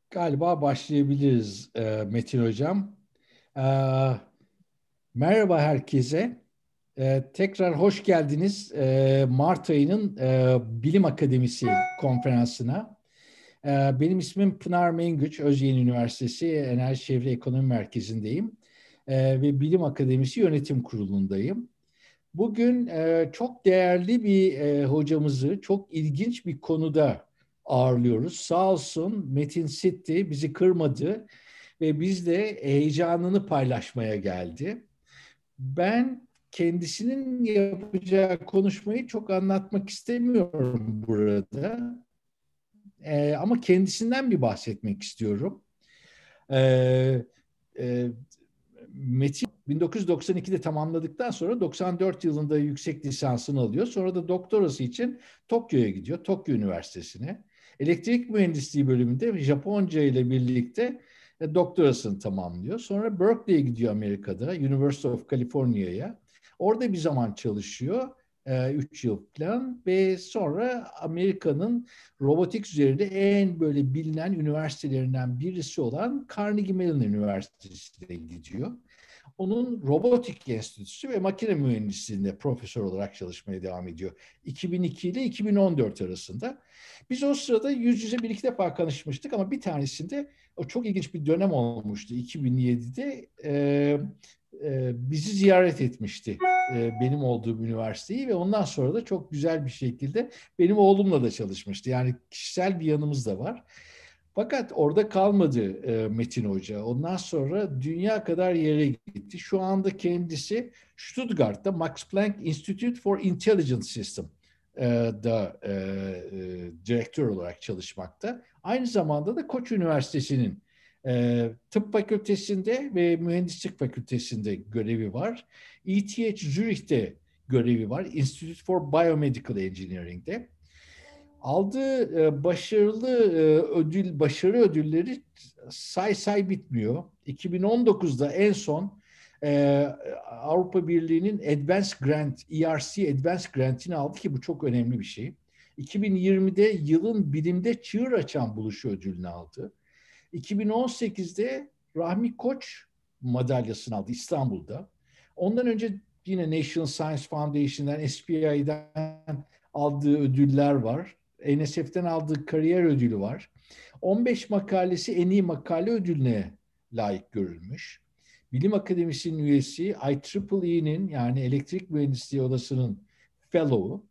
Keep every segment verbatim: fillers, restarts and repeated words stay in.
Galiba başlayabiliriz e, Metin Hocam. E, Merhaba herkese. E, tekrar hoş geldiniz e, Mart ayının e, Bilim Akademisi konferansına. E, benim ismim Pınar Mengüç, Özyeğin Üniversitesi Enerji Çevre Ekonomi Merkezi'ndeyim. E, ve Bilim Akademisi Yönetim Kurulu'ndayım. Bugün e, çok değerli bir e, hocamızı çok ilginç bir konuda ağırlıyoruz. Sağ olsun Metin Sitti bizi kırmadı ve bizle heyecanını paylaşmaya geldi. Ben kendisinin yapacağı konuşmayı çok anlatmak istemiyorum burada. E, ama kendisinden bir bahsetmek istiyorum. E, e, Metin bin dokuz yüz doksan ikide tamamladıktan sonra doksan dört yılında yüksek lisansını alıyor. Sonra da doktorası için Tokyo'ya gidiyor, Tokyo Üniversitesi'ne. Elektrik mühendisliği bölümünde Japonca ile birlikte e, doktorasını tamamlıyor. Sonra Berkeley'ye gidiyor Amerika'da, University of California'ya. Orada bir zaman çalışıyor. E, üç yıl falan ve sonra Amerika'nın robotik üzerinde en böyle bilinen üniversitelerinden birisi olan Carnegie Mellon Üniversitesi'ne gidiyor. Onun robotik enstitüsü ve makine mühendisliğinde profesör olarak çalışmaya devam ediyor. iki bin iki ile iki bin on dört arasında. Biz o sırada yüz yüze bir iki defa konuşmuştuk ama bir tanesinde o çok ilginç bir dönem olmuştu. iki bin yedide e, e, bizi ziyaret etmişti. E, benim olduğum üniversiteyi ve ondan sonra da çok güzel bir şekilde benim oğlumla da çalışmıştı. Yani kişisel bir yanımız da var. Fakat orada kalmadı e, Metin Hoca. Ondan sonra dünya kadar yere gitti. Şu anda kendisi Stuttgart'ta Max Planck Institute for Intelligent System e, da e, e, direktör olarak çalışmakta. Aynı zamanda da Koç Üniversitesi'nin e, tıp fakültesinde ve mühendislik fakültesinde görevi var. E T H Zürich'te görevi var. Institute for Biomedical Engineering'de. Aldığı e, başarılı e, ödül, başarı ödülleri say say bitmiyor. iki bin on dokuzda en son e, Avrupa Birliği'nin Advanced Grant, E R C Advanced Grant'ini aldı ki bu çok önemli bir şey. iki bin yirmide yılın bilimde çığır açan buluşu ödülünü aldı. iki bin on sekizde Rahmi Koç madalyasını aldı İstanbul'da. Ondan önce yine National Science Foundation'dan, S P I'den aldığı ödüller var. N S F'den aldığı kariyer ödülü var. on beş makalesi en iyi makale ödülüne layık görülmüş. Bilim Akademisi'nin üyesi I E E'nin yani Elektrik Mühendisliği Odası'nın Fellow'u.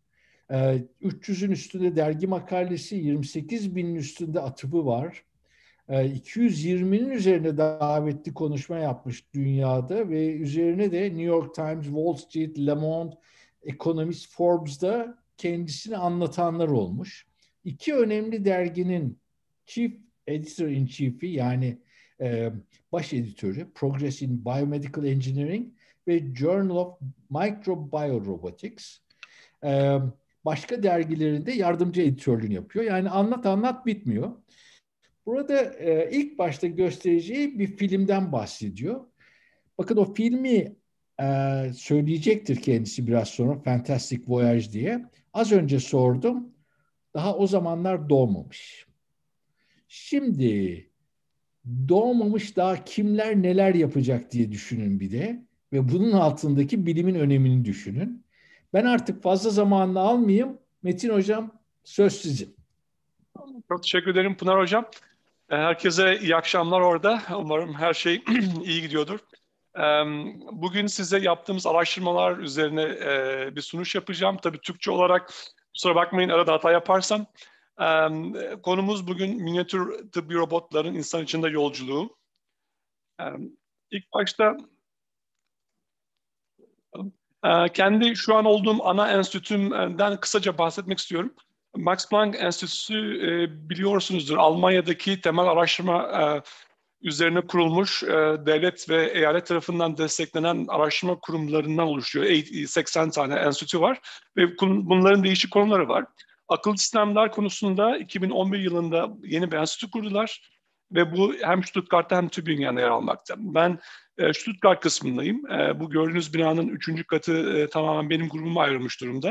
üç yüzün üstünde dergi makalesi, yirmi sekiz binin üstünde atıfı var. iki yüz yirminin üzerine davetli konuşma yapmış dünyada ve üzerine de New York Times, Wall Street, Le Monde, Economist, Forbes'da kendisini anlatanlar olmuş. İki önemli derginin Chief Editor in Chief'i yani e, baş editörü Progress in Biomedical Engineering ve Journal of Microbiorobotics. E, Başka dergilerinde yardımcı editörlüğünü yapıyor. Yani anlat anlat bitmiyor. Burada e, ilk başta göstereceği bir filmden bahsediyor. Bakın o filmi e, söyleyecektir kendisi biraz sonra Fantastic Voyage diye. Az önce sordum. Daha o zamanlar doğmamış. Şimdi doğmamış daha kimler neler yapacak diye düşünün bir de. Ve bunun altındaki bilimin önemini düşünün. Ben artık fazla zamanını almayayım. Metin Hocam söz sizin. Çok teşekkür ederim Pınar Hocam. Herkese iyi akşamlar orada. Umarım her şey iyi gidiyordur. Bugün size yaptığımız araştırmalar üzerine bir sunuş yapacağım. Tabii Türkçe olarak kusura bakmayın arada hata yaparsam. Konumuz bugün minyatür tıbbi robotların insan içinde yolculuğu. İlk başta kendi şu an olduğum ana enstitümden kısaca bahsetmek istiyorum. Max Planck Enstitüsü e, biliyorsunuzdur Almanya'daki temel araştırma e, üzerine kurulmuş e, devlet ve eyalet tarafından desteklenen araştırma kurumlarından oluşuyor. seksen tane enstitü var ve bunların değişik konuları var. Akıllı sistemler konusunda iki bin on bir yılında yeni bir enstitü kurdular ve bu hem Stuttgart'ta hem Tübingen'de yer almakta. Ben e, Stuttgart kısmındayım. E, bu gördüğünüz binanın üçüncü katı e, tamamen benim grubuma ayrılmış durumda.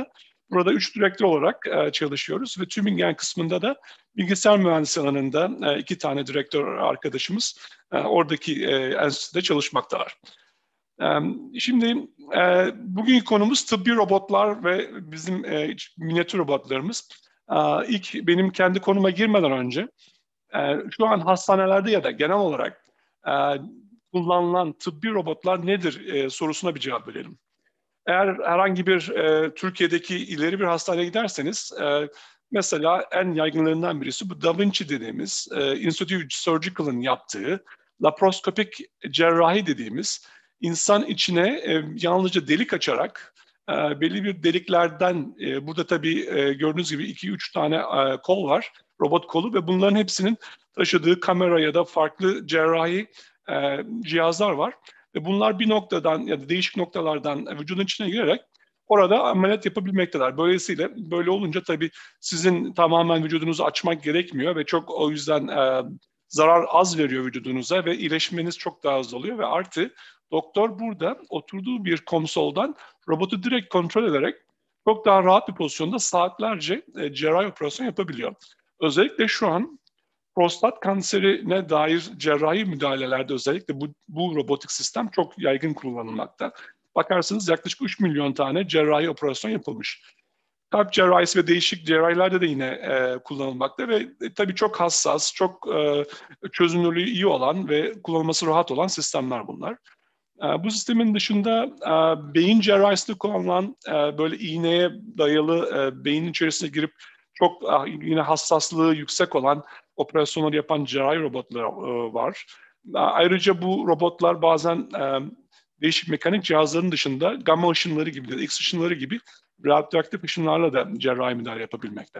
Burada üç direktör olarak e, çalışıyoruz ve Tübingen kısmında da bilgisayar mühendisliği alanında e, iki tane direktör arkadaşımız e, oradaki e, enstitüde çalışmaktalar. E, şimdi e, bugünkü konumuz tıbbi robotlar ve bizim e, minyatür robotlarımız. E, ilk benim kendi konuma girmeden önce e, şu an hastanelerde ya da genel olarak e, kullanılan tıbbi robotlar nedir e, sorusuna bir cevap verelim. Eğer herhangi bir e, Türkiye'deki ileri bir hastaneye giderseniz, e, mesela en yaygınlarından birisi bu Da Vinci dediğimiz, e, Institute Surgical'ın yaptığı laparoskopik cerrahi dediğimiz, insan içine e, yalnızca delik açarak e, belli bir deliklerden, e, burada tabii e, gördüğünüz gibi iki üç tane e, kol var, robot kolu ve bunların hepsinin taşıdığı kamera ya da farklı cerrahi e, cihazlar var. Ve bunlar bir noktadan ya da değişik noktalardan vücudun içine girerek orada ameliyat yapabilmekteler. Böylesiyle böyle olunca tabii sizin tamamen vücudunuzu açmak gerekmiyor ve çok o yüzden e, zarar az veriyor vücudunuza ve iyileşmeniz çok daha hızlı oluyor ve artı doktor burada oturduğu bir konsoldan robotu direkt kontrol ederek çok daha rahat bir pozisyonda saatlerce e, cerrahi operasyon yapabiliyor. Özellikle şu an prostat kanserine dair cerrahi müdahalelerde özellikle bu, bu robotik sistem çok yaygın kullanılmakta. Bakarsınız yaklaşık üç milyon tane cerrahi operasyon yapılmış. Kalp cerrahisi ve değişik cerrahilerde de yine e, kullanılmakta ve e, tabii çok hassas, çok e, çözünürlüğü iyi olan ve kullanılması rahat olan sistemler bunlar. E, bu sistemin dışında e, beyin cerrahisinde kullanılan e, böyle iğneye dayalı e, beynin içerisine girip çok e, yine hassaslığı yüksek olan operasyonları yapan cerrahi robotlar e, var. E, ayrıca bu robotlar bazen e, değişik mekanik cihazların dışında gamma ışınları gibi ya da X ışınları gibi radyoaktif ışınlarla da cerrahi müdahale yapabilmekte.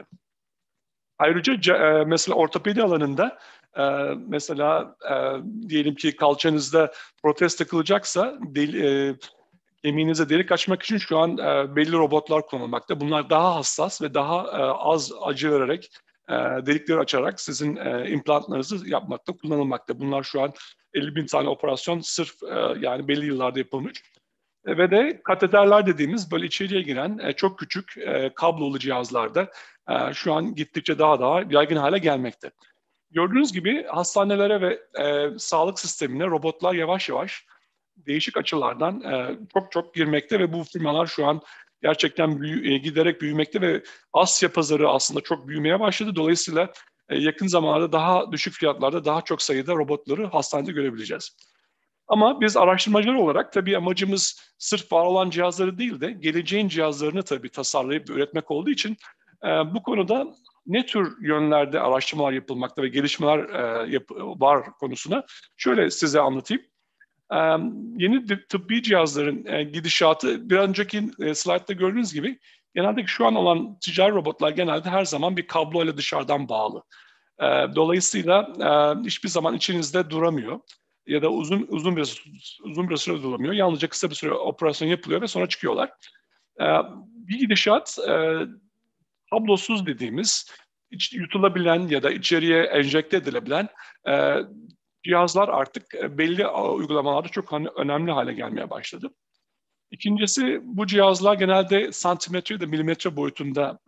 Ayrıca e, mesela ortopedi alanında e, mesela e, diyelim ki kalçanızda protez takılacaksa deli, e, kemiğinize delik açmak için şu an e, belli robotlar kullanılmakta. Bunlar daha hassas ve daha e, az acı vererek e, delikleri açarak sizin e, implantlarınızı yapmakta kullanılmakta. Bunlar şu an elli bin tane operasyon sırf e, yani belli yıllarda yapılmış. E, ve de kateterler dediğimiz böyle içeriye giren e, çok küçük e, kablolu cihazlarda e, şu an gittikçe daha daha yaygın hale gelmekte. Gördüğünüz gibi hastanelere ve e, sağlık sistemine robotlar yavaş yavaş değişik açılardan e, çok çok girmekte ve bu firmalar şu an gerçekten büyü, e, giderek büyümekte ve Asya pazarı aslında çok büyümeye başladı. Dolayısıyla e, yakın zamanlarda daha düşük fiyatlarda daha çok sayıda robotları hastanede görebileceğiz. Ama biz araştırmacılar olarak tabii amacımız sırf var olan cihazları değil de geleceğin cihazlarını tabii tasarlayıp üretmek olduğu için e, bu konuda ne tür yönlerde araştırmalar yapılmakta ve gelişmeler e, yap var konusuna şöyle size anlatayım. E, yeni tıbbi cihazların e, gidişatı bir önceki e, slaytta gördüğünüz gibi genelde şu an olan ticari robotlar genelde her zaman bir kabloyla dışarıdan bağlı. E, dolayısıyla e, hiçbir zaman içinizde duramıyor ya da uzun uzun bir uzun bir süre duramıyor. Yalnızca kısa bir süre operasyon yapılıyor ve sonra çıkıyorlar. E, bir gidişat e, kablosuz dediğimiz iç, yutulabilen ya da içeriye enjekte edilebilen e, cihazlar artık belli uygulamalarda çok önemli hale gelmeye başladı. İkincisi bu cihazlar genelde santimetre ya da milimetre boyutunda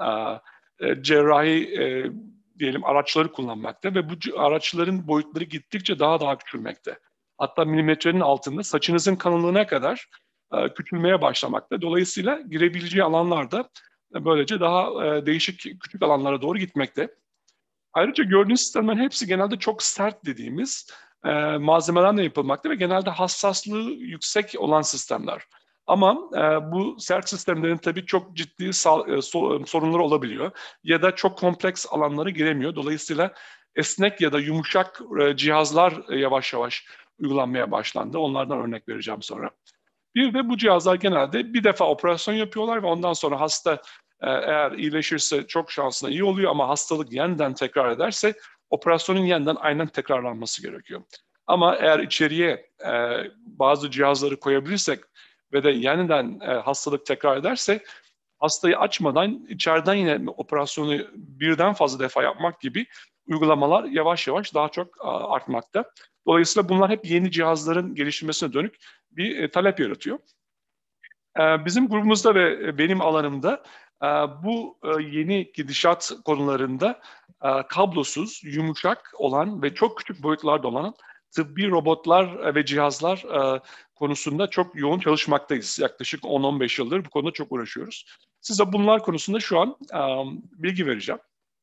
e, cerrahi e, diyelim araçları kullanmakta ve bu araçların boyutları gittikçe daha daha küçülmekte. Hatta milimetrenin altında saçınızın kalınlığına kadar e, küçülmeye başlamakta. Dolayısıyla girebileceği alanlarda e, böylece daha e, değişik küçük alanlara doğru gitmekte. Ayrıca gördüğünüz sistemlerin hepsi genelde çok sert dediğimiz e, malzemelerle yapılmakta ve genelde hassaslığı yüksek olan sistemler. Ama e, bu sert sistemlerin tabii çok ciddi sal, e, so, sorunları olabiliyor ya da çok kompleks alanlara giremiyor. Dolayısıyla esnek ya da yumuşak e, cihazlar e, yavaş yavaş uygulanmaya başlandı. Onlardan örnek vereceğim sonra. Bir de bu cihazlar genelde bir defa operasyon yapıyorlar ve ondan sonra hasta e, eğer iyileşirse çok şansına iyi oluyor ama hastalık yeniden tekrar ederse operasyonun yeniden aynen tekrarlanması gerekiyor. Ama eğer içeriye e, bazı cihazları koyabilirsek ve de yeniden e, hastalık tekrar ederse hastayı açmadan içeriden yine operasyonu birden fazla defa yapmak gibi uygulamalar yavaş yavaş daha çok a, artmakta. Dolayısıyla bunlar hep yeni cihazların geliştirmesine dönük bir e, talep yaratıyor. Ee, Bizim grubumuzda ve benim alanımda e, bu e, yeni gidişat konularında e, kablosuz, yumuşak olan ve çok küçük boyutlarda olan tıbbi robotlar ve cihazlar e, konusunda çok yoğun çalışmaktayız. Yaklaşık on on beş yıldır bu konuda çok uğraşıyoruz. Size bunlar konusunda şu an e, bilgi vereceğim.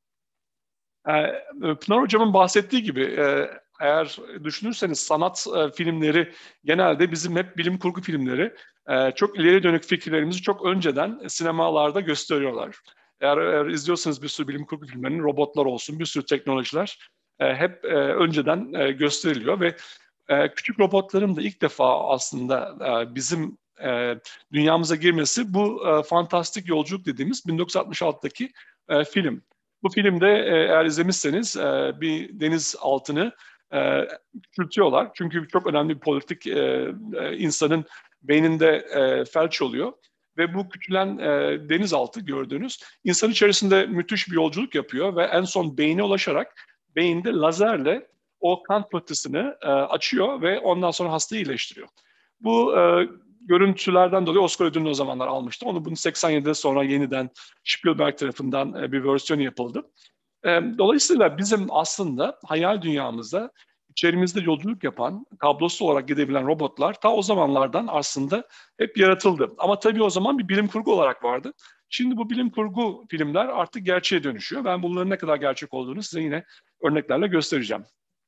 Ee, Pınar Hocam'ın bahsettiği gibi e, eğer düşünürseniz sanat e, filmleri genelde bizim hep bilim kurgu filmleri e, çok ileri dönük fikirlerimizi çok önceden sinemalarda gösteriyorlar. Eğer, eğer izliyorsanız bir sürü bilim kurgu filmlerinin robotlar olsun, bir sürü teknolojiler e, hep e, önceden e, gösteriliyor ve e, küçük robotların da ilk defa aslında e, bizim e, dünyamıza girmesi bu e, fantastik yolculuk dediğimiz bin dokuz yüz altmış altıdaki e, film. Bu filmde e, eğer izlemişseniz e, bir deniz altını e, küçültüyorlar. Çünkü çok önemli bir politik e, e, insanın beyninde e, felç oluyor. Ve bu küçülen e, denizaltı gördüğünüz insan içerisinde müthiş bir yolculuk yapıyor ve en son beyne ulaşarak beyinde lazerle o kan pıhtısını e, açıyor ve ondan sonra hastayı iyileştiriyor. Bu e, görüntülerden dolayı Oscar ödülünü o zamanlar almıştı. Onu bunu seksen yedide sonra yeniden Spielberg tarafından e, bir versiyon yapıldı. E, dolayısıyla bizim aslında hayal dünyamızda içerimizde yolculuk yapan, kablosuz olarak gidebilen robotlar ta o zamanlardan aslında hep yaratıldı. Ama tabii o zaman bir bilim kurgu olarak vardı. Şimdi bu bilim kurgu filmler artık gerçeğe dönüşüyor. Ben bunların ne kadar gerçek olduğunu size yine örneklerle göstereceğim.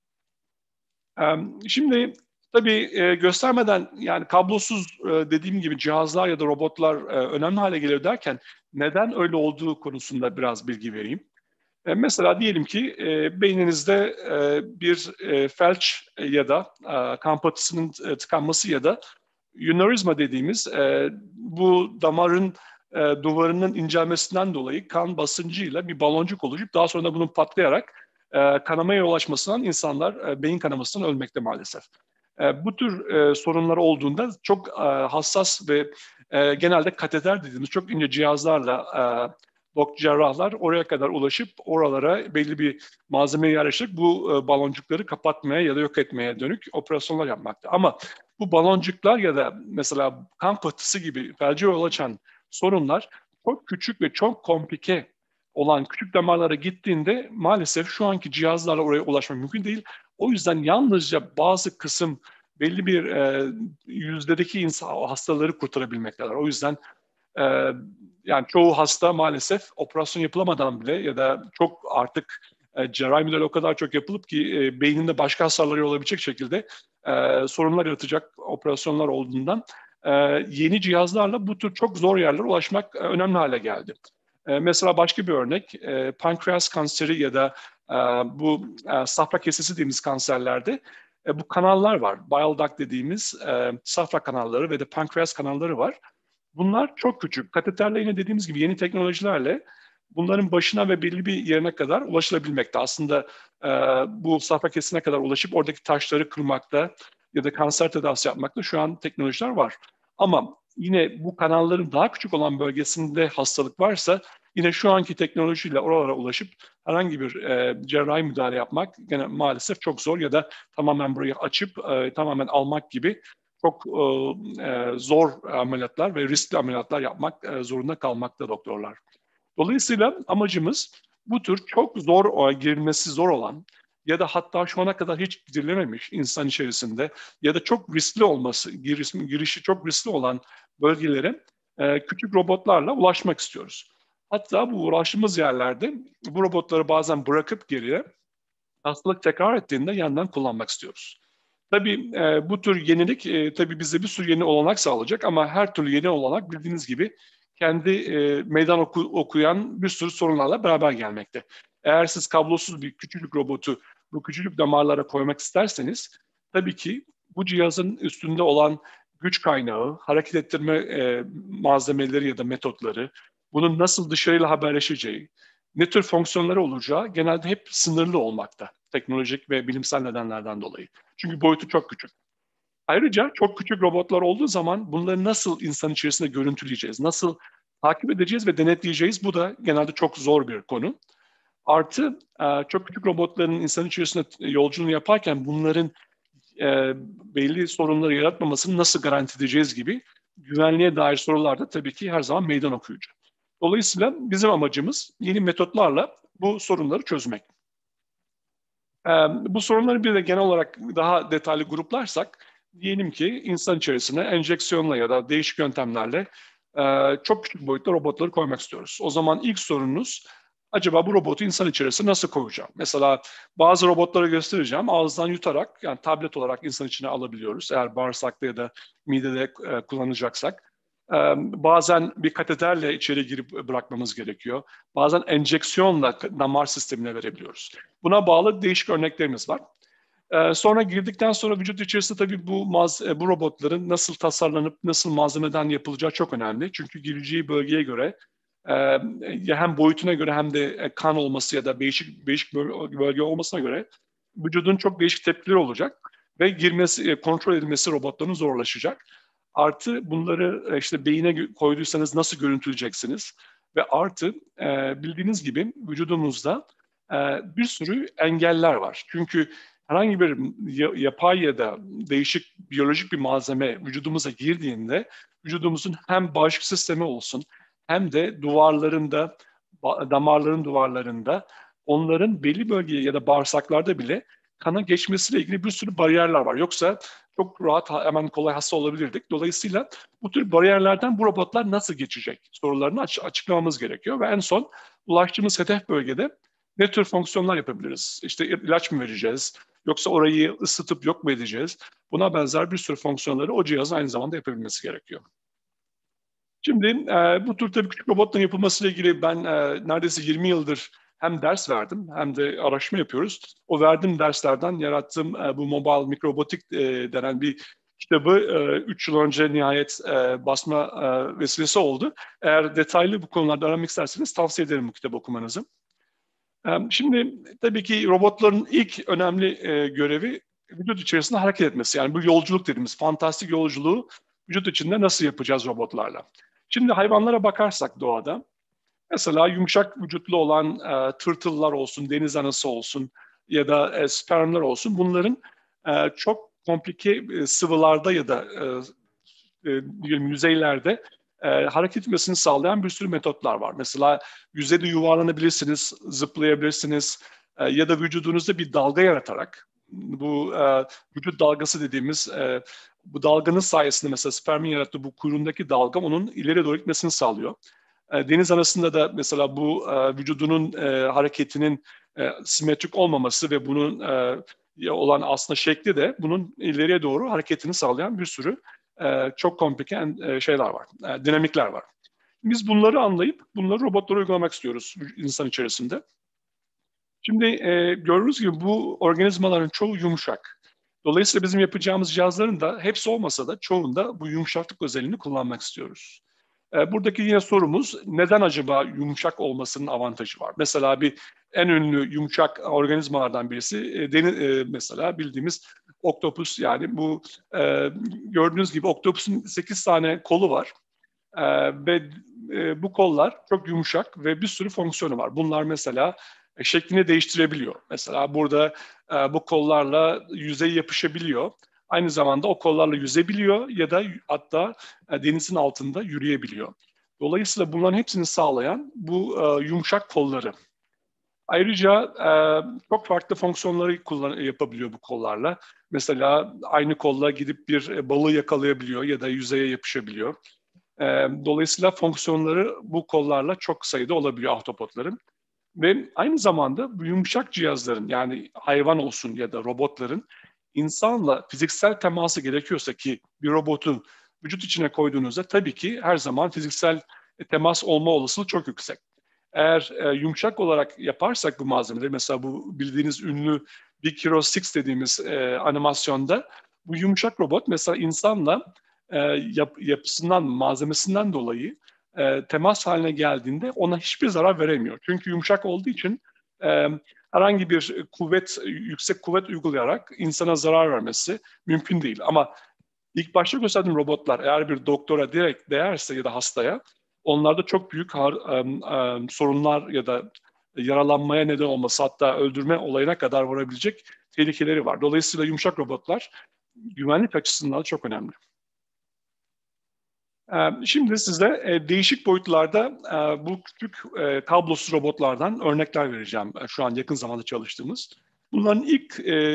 E, Şimdi tabii e, göstermeden yani kablosuz e, dediğim gibi cihazlar ya da robotlar e, önemli hale geliyor derken neden öyle olduğu konusunda biraz bilgi vereyim. E, mesela diyelim ki e, beyninizde e, bir e, felç ya da e, kan pıhtısının e, tıkanması ya da aneurizma dediğimiz e, bu damarın e, duvarının incelmesinden dolayı kan basıncıyla bir baloncuk oluşup daha sonra da bunun patlayarak e, kanamaya yol açmasından insanlar e, beyin kanamasından ölmekte maalesef. E, bu tür e, sorunlar olduğunda çok e, hassas ve e, genelde kateter dediğimiz çok ince cihazlarla e, doktor cerrahlar oraya kadar ulaşıp oralara belli bir malzemeyi yerleştirip bu e, baloncukları kapatmaya ya da yok etmeye dönük operasyonlar yapmakta. Ama bu baloncuklar ya da mesela kan pıhtısı gibi felce yol açan sorunlar çok küçük ve çok komplike olan küçük damarlara gittiğinde maalesef şu anki cihazlarla oraya ulaşmak mümkün değil. O yüzden yalnızca bazı kısım belli bir e, yüzdedeki insan hastaları kurtarabilmektedir. O yüzden e, yani çoğu hasta maalesef operasyon yapılamadan bile ya da çok artık e, cerrahi müdahale o kadar çok yapılıp ki e, beyninde başka hasarları olabilecek şekilde e, sorunlar yaratacak operasyonlar olduğundan e, yeni cihazlarla bu tür çok zor yerlere ulaşmak e, önemli hale geldi. E, mesela başka bir örnek e, pankreas kanseri ya da e, bu e, safra kesesi dediğimiz kanserlerde e, bu kanallar var. Bile duct dediğimiz e, safra kanalları ve de pankreas kanalları var. Bunlar çok küçük. Kateterle yine dediğimiz gibi yeni teknolojilerle bunların başına ve belli bir yerine kadar ulaşılabilmekte. Aslında e, bu safra kesesine kadar ulaşıp oradaki taşları kırmakta ya da kanser tedavisi yapmakta şu an teknolojiler var. Ama yine bu kanalların daha küçük olan bölgesinde hastalık varsa yine şu anki teknolojiyle oralara ulaşıp herhangi bir e, cerrahi müdahale yapmak gene maalesef çok zor ya da tamamen burayı açıp e, tamamen almak gibi çok e, zor ameliyatlar ve riskli ameliyatlar yapmak e, zorunda kalmakta doktorlar. Dolayısıyla amacımız bu tür çok zor, girilmesi zor olan ya da hatta şu ana kadar hiç girilememiş insan içerisinde ya da çok riskli olması, giriş, girişi çok riskli olan bölgelere e, küçük robotlarla ulaşmak istiyoruz. Hatta bu ulaştığımız yerlerde bu robotları bazen bırakıp geriye hastalık tekrar ettiğinde yeniden kullanmak istiyoruz. Tabii e, bu tür yenilik e, tabii bize bir sürü yeni olanak sağlayacak ama her türlü yeni olanak bildiğiniz gibi kendi e, meydan oku, okuyan bir sürü sorunlarla beraber gelmekte. Eğer siz kablosuz bir küçücük robotu bu küçücük damarlara koymak isterseniz tabii ki bu cihazın üstünde olan güç kaynağı, hareket ettirme e, malzemeleri ya da metotları, bunun nasıl dışarıyla haberleşeceği, ne tür fonksiyonları olacağı genelde hep sınırlı olmakta teknolojik ve bilimsel nedenlerden dolayı. Çünkü boyutu çok küçük. Ayrıca çok küçük robotlar olduğu zaman bunları nasıl insan içerisinde görüntüleyeceğiz, nasıl takip edeceğiz ve denetleyeceğiz bu da genelde çok zor bir konu. Artı çok küçük robotların insan içerisinde yolculuğunu yaparken bunların belli sorunları yaratmamasını nasıl garanti edeceğiz gibi güvenliğe dair sorular da tabii ki her zaman meydan okuyucu. Dolayısıyla bizim amacımız yeni metotlarla bu sorunları çözmek. Ee, bu sorunları bir de genel olarak daha detaylı gruplarsak, diyelim ki insan içerisine enjeksiyonla ya da değişik yöntemlerle e, çok küçük boyutta robotları koymak istiyoruz. O zaman ilk sorununuz, acaba bu robotu insan içerisine nasıl koyacağım? Mesela bazı robotları göstereceğim, ağızdan yutarak, yani tablet olarak insan içine alabiliyoruz. Eğer bağırsakta ya da midede e, kullanacaksak. Ee, bazen bir kateterle içeri girip bırakmamız gerekiyor. Bazen enjeksiyonla damar sistemine verebiliyoruz. Buna bağlı değişik örneklerimiz var. Ee, sonra girdikten sonra vücut içerisinde tabii bu, maz- bu robotların nasıl tasarlanıp nasıl malzemeden yapılacağı çok önemli. Çünkü gireceği bölgeye göre e, hem boyutuna göre hem de kan olması ya da değişik değişik bölge olmasına göre vücudun çok değişik tepkileri olacak ve girmesi, kontrol edilmesi robotların zorlaşacak. Artı bunları işte beyine koyduysanız nasıl görüntüleyeceksiniz? Ve artı e, bildiğiniz gibi vücudumuzda e, bir sürü engeller var. Çünkü herhangi bir yapay ya da değişik biyolojik bir malzeme vücudumuza girdiğinde vücudumuzun hem bağışıklık sistemi olsun hem de duvarlarında, damarların duvarlarında onların belli bölgeye ya da bağırsaklarda bile kana geçmesiyle ilgili bir sürü bariyerler var. Yoksa çok rahat hemen kolay hasta olabilirdik. Dolayısıyla bu tür bariyerlerden bu robotlar nasıl geçecek sorularını aç- açıklamamız gerekiyor. Ve en son ulaştığımız hedef bölgede ne tür fonksiyonlar yapabiliriz? İşte ilaç mı vereceğiz? Yoksa orayı ısıtıp yok mu edeceğiz? Buna benzer bir sürü fonksiyonları o cihazın aynı zamanda yapabilmesi gerekiyor. Şimdi e, bu tür tabii küçük robotların yapılmasıyla ilgili ben e, neredeyse yirmi yıldır hem ders verdim hem de araştırma yapıyoruz. O verdiğim derslerden yarattığım e, bu Mobile Mikrobotik e, denen bir kitabı üç yıl önce nihayet e, basma e, vesilesi oldu. Eğer detaylı bu konularda öğrenmek isterseniz tavsiye ederim bu kitabı okumanızı. E, şimdi tabii ki robotların ilk önemli e, görevi vücut içerisinde hareket etmesi. Yani bu yolculuk dediğimiz fantastik yolculuğu vücut içinde nasıl yapacağız robotlarla? Şimdi hayvanlara bakarsak doğada, mesela yumuşak vücutlu olan e, tırtıllar olsun, deniz anası olsun ya da e, spermler olsun, bunların e, çok komplike e, sıvılarda ya da e, e, diyelim yüzeylerde e, hareket etmesini sağlayan bir sürü metotlar var. Mesela yüzeyde yuvarlanabilirsiniz, zıplayabilirsiniz e, ya da vücudunuzda bir dalga yaratarak, bu e, vücut dalgası dediğimiz e, bu dalganın sayesinde mesela spermin yarattığı bu kuyruğundaki dalga onun ileri doğru gitmesini sağlıyor. E, deniz anasında da mesela bu e, vücudunun e, hareketinin e, simetrik olmaması ve bunun e, olan aslında şekli de bunun ileriye doğru hareketini sağlayan bir sürü e, çok komplike e, şeyler var, e, dinamikler var. Biz bunları anlayıp bunları robotlara uygulamak istiyoruz insan içerisinde. Şimdi e, gördüğünüz gibi bu organizmaların çoğu yumuşak. Dolayısıyla bizim yapacağımız cihazların da hepsi olmasa da çoğunda bu yumuşaklık özelliğini kullanmak istiyoruz. E, buradaki yine sorumuz, neden acaba yumuşak olmasının avantajı var? Mesela bir en ünlü yumuşak organizmalardan birisi e, deni, e, mesela bildiğimiz oktopus, yani bu e, gördüğünüz gibi oktopusun sekiz tane kolu var. E, ve e, bu kollar çok yumuşak ve bir sürü fonksiyonu var. Bunlar mesela e, şeklini değiştirebiliyor. Mesela burada e, bu kollarla yüzeye yapışabiliyor. Aynı zamanda o kollarla yüzebiliyor ya da hatta e, denizin altında yürüyebiliyor. Dolayısıyla bunların hepsini sağlayan bu e, yumuşak kolları. Ayrıca e, çok farklı fonksiyonları kullan yapabiliyor bu kollarla. Mesela aynı kolla gidip bir e, balığı yakalayabiliyor ya da yüzeye yapışabiliyor. E, dolayısıyla fonksiyonları bu kollarla çok sayıda olabiliyor ahtapotların. Ve aynı zamanda bu yumuşak cihazların, yani hayvan olsun ya da robotların insanla fiziksel teması gerekiyorsa, ki bir robotun vücut içine koyduğunuzda tabii ki her zaman fiziksel temas olma olasılığı çok yüksek. Eğer e, yumuşak olarak yaparsak bu malzemeleri, mesela bu bildiğiniz ünlü Big Hero altı dediğimiz e, animasyonda bu yumuşak robot mesela insanla e, yap, yapısından, malzemesinden dolayı e, temas haline geldiğinde ona hiçbir zarar veremiyor. Çünkü yumuşak olduğu için e, herhangi bir kuvvet, yüksek kuvvet uygulayarak insana zarar vermesi mümkün değil. Ama ilk başta gösterdiğim robotlar eğer bir doktora direkt değerse ya da hastaya, onlarda çok büyük har, um, um, sorunlar ya da yaralanmaya neden olması, hatta öldürme olayına kadar varabilecek tehlikeleri var. Dolayısıyla yumuşak robotlar güvenlik açısından çok önemli. Şimdi size değişik boyutlarda bu küçük kablosuz robotlardan örnekler vereceğim. Şu an yakın zamanda çalıştığımız. Bunların ilk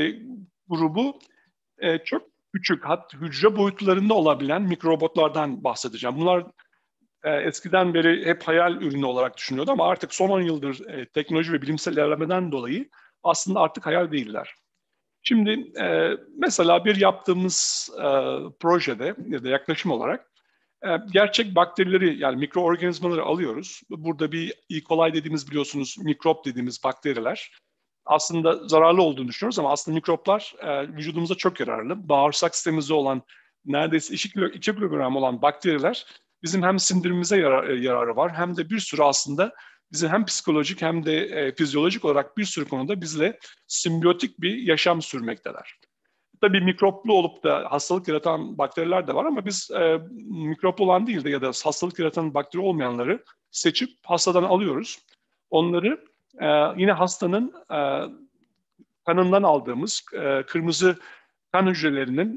grubu çok küçük, hatta hücre boyutlarında olabilen mikrorobotlardan bahsedeceğim. Bunlar eskiden beri hep hayal ürünü olarak düşünüyordu ama artık son on yıldır teknoloji ve bilimsel ilerlemeden dolayı aslında artık hayal değiller. Şimdi mesela bir yaptığımız projede ya da yaklaşım olarak gerçek bakterileri, yani mikroorganizmaları alıyoruz. Burada bir E. coli dediğimiz, biliyorsunuz, mikrop dediğimiz bakteriler aslında zararlı olduğunu düşünüyoruz ama aslında mikroplar e, vücudumuza çok yararlı. Bağırsak sistemimizde olan neredeyse iki kilogram olan bakteriler bizim hem sindirimimize yarar, yararı var hem de bir sürü aslında bizim hem psikolojik hem de e, fizyolojik olarak bir sürü konuda bizle simbiyotik bir yaşam sürmekteler. Tabii mikroplu olup da hastalık yaratan bakteriler de var ama biz e, mikroplu olan değil de ya da hastalık yaratan bakteri olmayanları seçip hastadan alıyoruz. Onları e, yine hastanın e, kanından aldığımız e, kırmızı kan hücrelerinin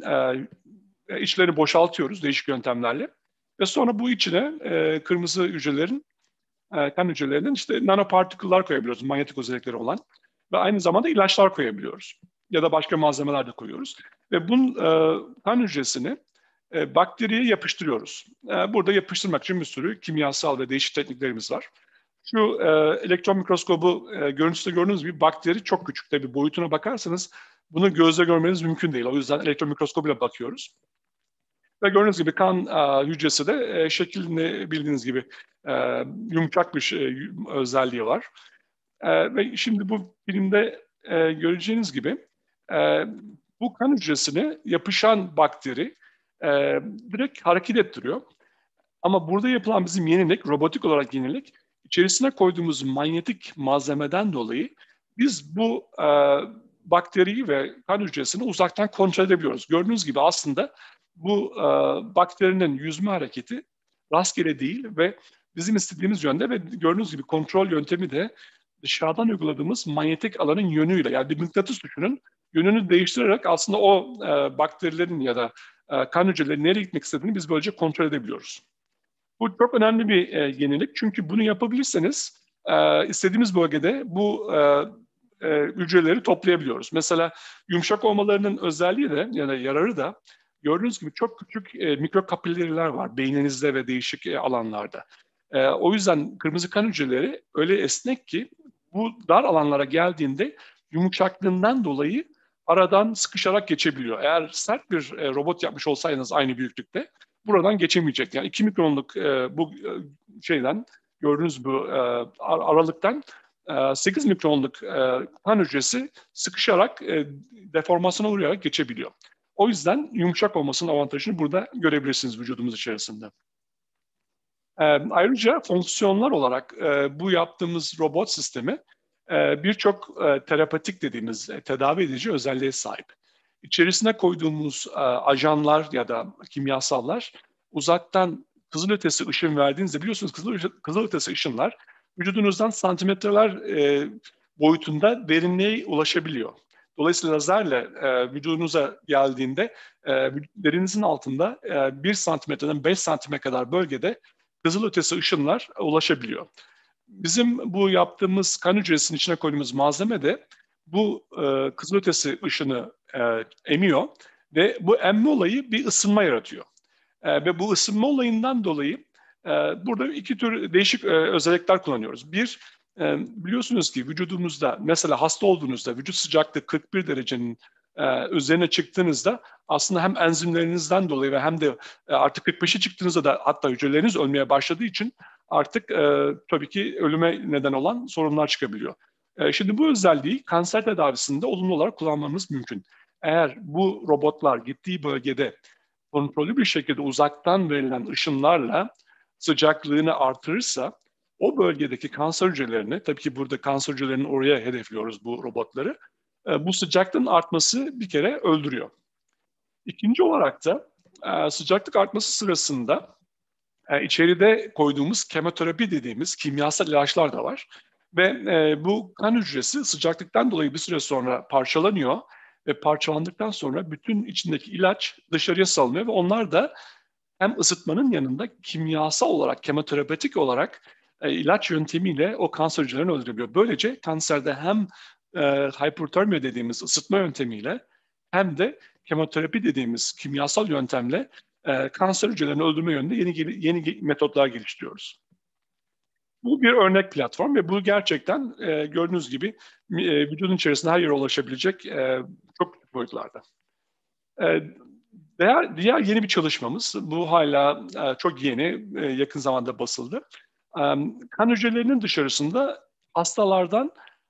e, içlerini boşaltıyoruz değişik yöntemlerle. Ve sonra bu içine e, kırmızı hücrelerin, e, kan hücrelerinin işte nanopartiküller koyabiliyoruz, manyetik özellikleri olan. Ve aynı zamanda ilaçlar koyabiliyoruz. Ya da başka malzemeler de koyuyoruz. Ve bunun e, kan hücresini e, bakteriye yapıştırıyoruz. E, burada yapıştırmak için bir sürü kimyasal ve değişik tekniklerimiz var. Şu e, elektron mikroskobu e, görüntüsünde gördüğünüz gibi bakteri çok küçük. Tabii boyutuna bakarsanız bunu gözle görmeniz mümkün değil. O yüzden elektron mikroskobuyla bakıyoruz. Ve gördüğünüz gibi kan e, hücresi de e, şeklini bildiğiniz gibi e, yumuşak bir şey, özelliği var. E, ve şimdi bu filmde e, göreceğiniz gibi e, bu kan hücresine yapışan bakteri e, direkt hareket ettiriyor. Ama burada yapılan bizim yenilik, robotik olarak yenilik, içerisine koyduğumuz manyetik malzemeden dolayı biz bu e, bakteriyi ve kan hücresini uzaktan kontrol edebiliyoruz. Gördüğünüz gibi aslında bu e, bakterinin yüzme hareketi rastgele değil ve bizim istediğimiz yönde ve gördüğünüz gibi kontrol yöntemi de dışarıdan uyguladığımız manyetik alanın yönüyle, yani bir mıknatıs düşünün, yönünü değiştirerek aslında o e, bakterilerin ya da e, kan hücrelerinin nereye gitmek istediğini biz böylece kontrol edebiliyoruz. Bu çok önemli bir e, yenilik çünkü bunu yapabilirseniz e, istediğimiz bölgede bu e, e, hücreleri toplayabiliyoruz. Mesela yumuşak olmalarının özelliği de ya da yararı da gördüğünüz gibi çok küçük e, mikrokapilleriler var beyninizde ve değişik e, alanlarda. E, o yüzden kırmızı kan hücreleri öyle esnek ki bu dar alanlara geldiğinde yumuşaklığından dolayı aradan sıkışarak geçebiliyor. Eğer sert bir e, robot yapmış olsaydınız aynı büyüklükte buradan geçemeyecek. Yani iki mikronluk e, bu e, şeyden gördüğünüz bu e, aralıktan e, sekiz mikronluk e, kan hücresi sıkışarak e, deformasyona uğrayarak geçebiliyor. O yüzden yumuşak olmasının avantajını burada görebilirsiniz vücudumuz içerisinde. E, ayrıca fonksiyonlar olarak e, bu yaptığımız robot sistemi e, birçok e, terapatik dediğimiz e, tedavi edici özelliğe sahip. İçerisine koyduğumuz e, ajanlar ya da kimyasallar uzaktan kızılötesi ışın verdiğinizde biliyorsunuz kızıl, kızılötesi ışınlar vücudunuzdan santimetreler e, boyutunda derinliğe ulaşabiliyor. Dolayısıyla lazerle e, vücudunuza geldiğinde e, derinizin altında e, bir santimetreden beş santimetre kadar bölgede kızılötesi ışınlar ulaşabiliyor. Bizim bu yaptığımız kan hücresinin içine koyduğumuz malzeme de bu e, kızılötesi ışını e, emiyor ve bu emme olayı bir ısınma yaratıyor. E, ve bu ısınma olayından dolayı e, burada iki tür değişik e, özellikler kullanıyoruz. Bir, e, biliyorsunuz ki vücudumuzda mesela hasta olduğunuzda vücut sıcaklığı kırk bir derecenin e, üzerine çıktığınızda aslında hem enzimlerinizden dolayı ve hem de e, artık kırk beşe çıktığınızda da hatta hücreleriniz ölmeye başladığı için artık e, tabii ki ölüme neden olan sorunlar çıkabiliyor. E, şimdi bu özelliği kanser tedavisinde olumlu olarak kullanmamız mümkün. Eğer bu robotlar gittiği bölgede kontrollü bir şekilde uzaktan verilen ışınlarla sıcaklığını artırırsa o bölgedeki kanser hücrelerini, tabii ki burada kanser hücrelerini oraya hedefliyoruz bu robotları, e, bu sıcaklığın artması bir kere öldürüyor. İkinci olarak da e, sıcaklık artması sırasında e, içeride koyduğumuz kemoterapi dediğimiz kimyasal ilaçlar da var. Ve e, bu kan hücresi sıcaklıktan dolayı bir süre sonra parçalanıyor ve parçalandıktan sonra bütün içindeki ilaç dışarıya salınıyor ve onlar da hem ısıtmanın yanında kimyasal olarak, kemoterapetik olarak e, ilaç yöntemiyle o kanser hücrelerini öldürebiliyor. Böylece kanserde hem e, hipertermia dediğimiz ısıtma yöntemiyle hem de kemoterapi dediğimiz kimyasal yöntemle e, kanser hücrelerini öldürme yönünde yeni yeni metotlar geliştiriyoruz. Bu bir örnek platform ve bu gerçekten e, gördüğünüz gibi e, vücudun içerisinde her yere ulaşabilecek e, çok küçük boyutlarda. E, diğer, diğer yeni bir çalışmamız, bu hala e, çok yeni, e, yakın zamanda basıldı. E, kan hücrelerinin dışarısında hastalardan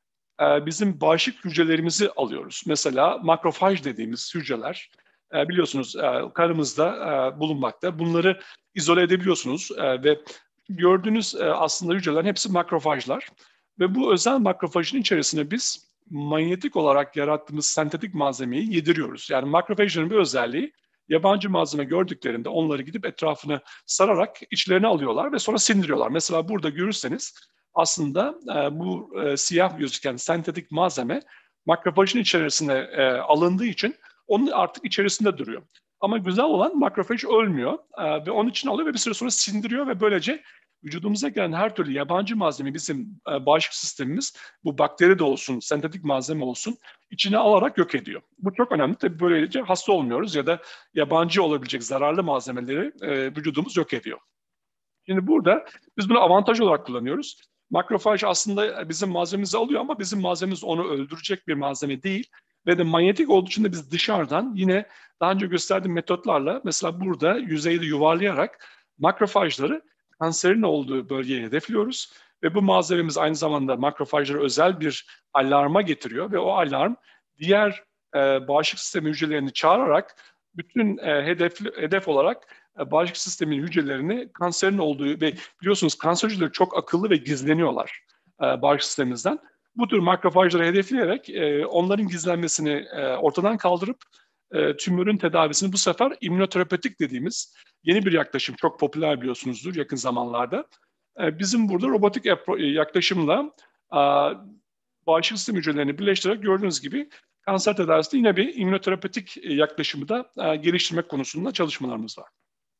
e, bizim bağışıklık hücrelerimizi alıyoruz. Mesela makrofaj dediğimiz hücreler, e, biliyorsunuz e, kanımızda e, bulunmakta. Bunları izole edebiliyorsunuz e, ve gördüğünüz e, aslında hücrelerin hepsi makrofajlar. Ve bu özel makrofajın içerisine biz manyetik olarak yarattığımız sentetik malzemeyi yediriyoruz. Yani makrofajların bir özelliği, yabancı malzeme gördüklerinde onları gidip etrafını sararak içlerine alıyorlar ve sonra sindiriyorlar. Mesela burada görürseniz aslında e, bu e, siyah gözüken sentetik malzeme makrofajın içerisine e, alındığı için onun artık içerisinde duruyor. Ama güzel olan makrofaj ölmüyor e, ve onun için alıyor ve bir süre sonra sindiriyor ve böylece vücudumuza gelen her türlü yabancı malzeme bizim e, bağışıklık sistemimiz, bu bakteri de olsun, sentetik malzeme olsun, içine alarak yok ediyor. Bu çok önemli. Tabii böylece hasta olmuyoruz ya da yabancı olabilecek zararlı malzemeleri e, vücudumuz yok ediyor. Şimdi burada biz bunu avantaj olarak kullanıyoruz. Makrofaj aslında bizim malzememizi alıyor ama bizim malzememiz onu öldürecek bir malzeme değil. Ve de manyetik olduğu için de biz dışarıdan yine daha önce gösterdiğim metotlarla mesela burada yüzeyde yuvarlayarak makrofajları kanserin olduğu bölgeye hedefliyoruz. Ve bu malzememiz aynı zamanda makrofajlara özel bir alarma getiriyor ve o alarm diğer e, bağışıklık sistemi hücrelerini çağırarak bütün e, hedef, hedef olarak e, bağışıklık sistemin hücrelerini kanserin olduğu ve biliyorsunuz kanser hücreleri çok akıllı ve gizleniyorlar e, bağışıklık sistemimizden. Bu tür makrofajları hedefleyerek e, onların gizlenmesini e, ortadan kaldırıp e, tümörün tedavisini bu sefer immünoterapetik dediğimiz yeni bir yaklaşım, çok popüler biliyorsunuzdur yakın zamanlarda. E, bizim burada robotik yaklaşımla e, bağışıklık sistem hücrelerini birleştirerek gördüğünüz gibi kanser tedavisinde yine bir immünoterapetik yaklaşımı da e, geliştirmek konusunda çalışmalarımız var.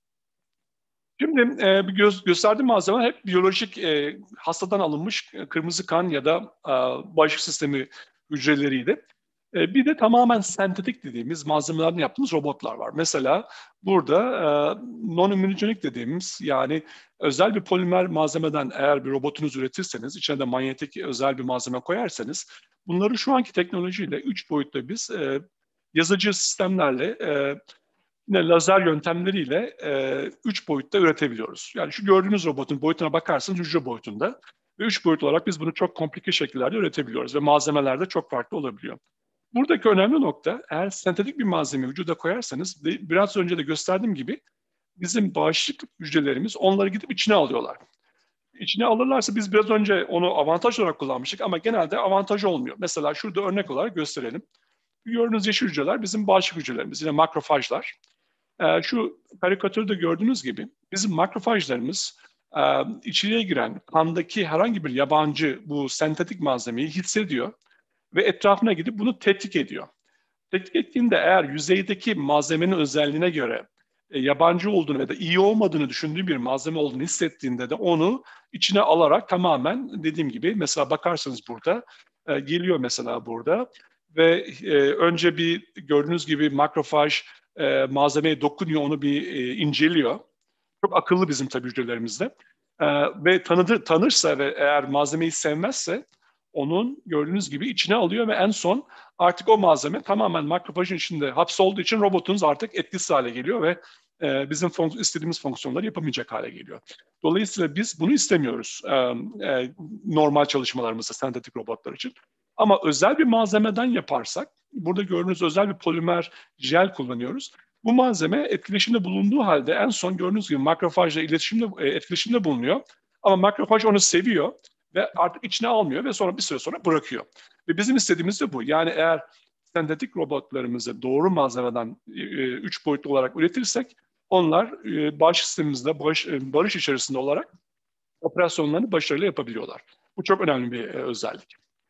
Şimdi e, bir göz, gösterdiğim malzeme hep biyolojik e, hastadan alınmış e, kırmızı kan ya da e, bağışıklık sistemi hücreleriydi. E, bir de tamamen sentetik dediğimiz malzemelerden yaptığımız robotlar var. Mesela burada e, non-immunogenik dediğimiz, yani özel bir polimer malzemeden eğer bir robotunuz üretirseniz, içine de manyetik özel bir malzeme koyarsanız, bunları şu anki teknolojiyle üç boyutta biz e, yazıcı sistemlerle e, yine lazer yöntemleriyle e, üç boyutta üretebiliyoruz. Yani şu gördüğünüz robotun boyutuna bakarsanız hücre boyutunda ve üç boyut olarak biz bunu çok komplike şekillerde üretebiliyoruz ve malzemeler de çok farklı olabiliyor. Buradaki önemli nokta, eğer sentetik bir malzeme vücuda koyarsanız, biraz önce de gösterdiğim gibi bizim bağışıklık hücrelerimiz onları gidip içine alıyorlar. İçine alırlarsa biz biraz önce onu avantaj olarak kullanmıştık ama genelde avantaj olmuyor. Mesela şurada örnek olarak gösterelim. Gördüğünüz yeşil hücreler bizim bağışıklık hücrelerimiz, yine makrofajlar. Ee, şu karikatürde gördüğünüz gibi bizim makrofajlarımız e, içeriye giren kandaki herhangi bir yabancı bu sentetik malzemeyi hissediyor ve etrafına gidip bunu tetkik ediyor. Tetkik ettiğinde eğer yüzeydeki malzemenin özelliğine göre e, yabancı olduğunu ya da iyi olmadığını düşündüğü bir malzeme olduğunu hissettiğinde de onu içine alarak tamamen dediğim gibi, mesela bakarsanız burada e, geliyor mesela burada ve e, önce bir gördüğünüz gibi makrofaj e, malzemeye dokunuyor, onu bir e, inceliyor. Çok akıllı bizim tabii hücrelerimizde. E, ve tanıdı, tanırsa ve eğer malzemeyi sevmezse onun gördüğünüz gibi içine alıyor ve en son artık o malzeme tamamen makrofajın içinde hapsolduğu için robotunuz artık etkisiz hale geliyor ve e, bizim fonks- istediğimiz fonksiyonları yapamayacak hale geliyor. Dolayısıyla biz bunu istemiyoruz e, e, normal çalışmalarımızda sentetik robotlar için. Ama özel bir malzemeden yaparsak, burada gördüğünüz özel bir polimer jel kullanıyoruz. Bu malzeme etkileşimde bulunduğu halde en son gördüğünüz gibi makrofajla iletişimde, etkileşimde bulunuyor. Ama makrofaj onu seviyor ve artık içine almıyor ve sonra bir süre sonra bırakıyor. Ve bizim istediğimiz de bu. Yani eğer sentetik robotlarımızı doğru malzemeden üç boyutlu olarak üretirsek, onlar e, bağışıklık sistemimizde barış, barış içerisinde olarak operasyonlarını başarıyla yapabiliyorlar. Bu çok önemli bir e, özellik.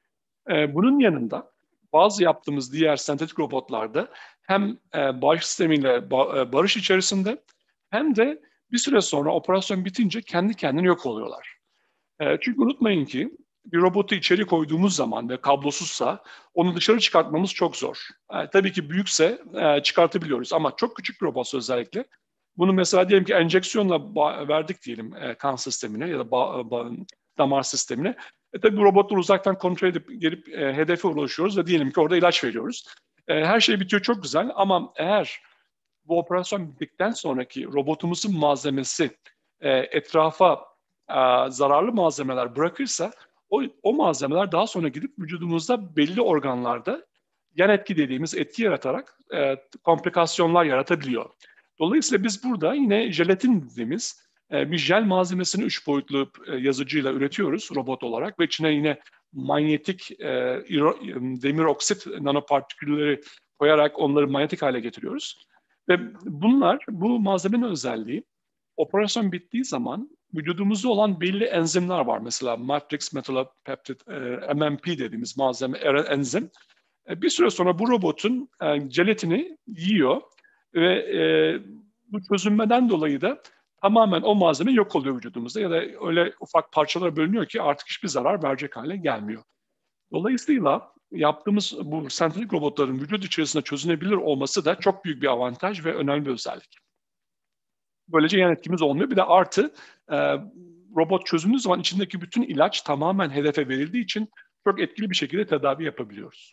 E, bunun yanında bazı yaptığımız diğer sentetik robotlarda hem e, bağışıklık sistemiyle ba, e, barış içerisinde hem de bir süre sonra operasyon bitince kendi kendine yok oluyorlar. E, çünkü unutmayın ki bir robotu içeri koyduğumuz zaman ve kablosuzsa onu dışarı çıkartmamız çok zor. E, tabii ki büyükse e, çıkartabiliyoruz ama çok küçük bir robotsa özellikle bunu mesela diyelim ki enjeksiyonla verdik diyelim e, kan sistemine ya da ba- ba- damar sistemine. E, tabii bu robotları uzaktan kontrol edip gelip e, hedefe ulaşıyoruz ve diyelim ki orada ilaç veriyoruz. E, her şey bitiyor çok güzel ama eğer bu operasyon bittikten sonraki robotumuzun malzemesi e, etrafa e, zararlı malzemeler bırakırsa o, o malzemeler daha sonra gidip vücudumuzda belli organlarda yan etki dediğimiz etki yaratarak e, komplikasyonlar yaratabiliyor. Dolayısıyla biz burada yine jelatin dediğimiz e, bir jel malzemesini üç boyutlu e, yazıcıyla üretiyoruz robot olarak ve içine yine manyetik e, demir oksit nanopartikülleri koyarak onları manyetik hale getiriyoruz. Ve bunlar, bu malzemenin özelliği, operasyon bittiği zaman vücudumuzda olan belli enzimler var. Mesela matrix metallopeptide, e, M M P dediğimiz malzeme, enzim. E, bir süre sonra bu robotun e, jelatini yiyor ve e, bu çözünmeden dolayı da tamamen o malzeme yok oluyor vücudumuzda ya da öyle ufak parçalara bölünüyor ki artık hiçbir zarar verecek hale gelmiyor. Dolayısıyla yaptığımız bu sentetik robotların vücut içerisinde çözünebilir olması da çok büyük bir avantaj ve önemli bir özellik. Böylece yan etkimiz olmuyor. Bir de artı e, robot çözüldüğü zaman içindeki bütün ilaç tamamen hedefe verildiği için çok etkili bir şekilde tedavi yapabiliyoruz.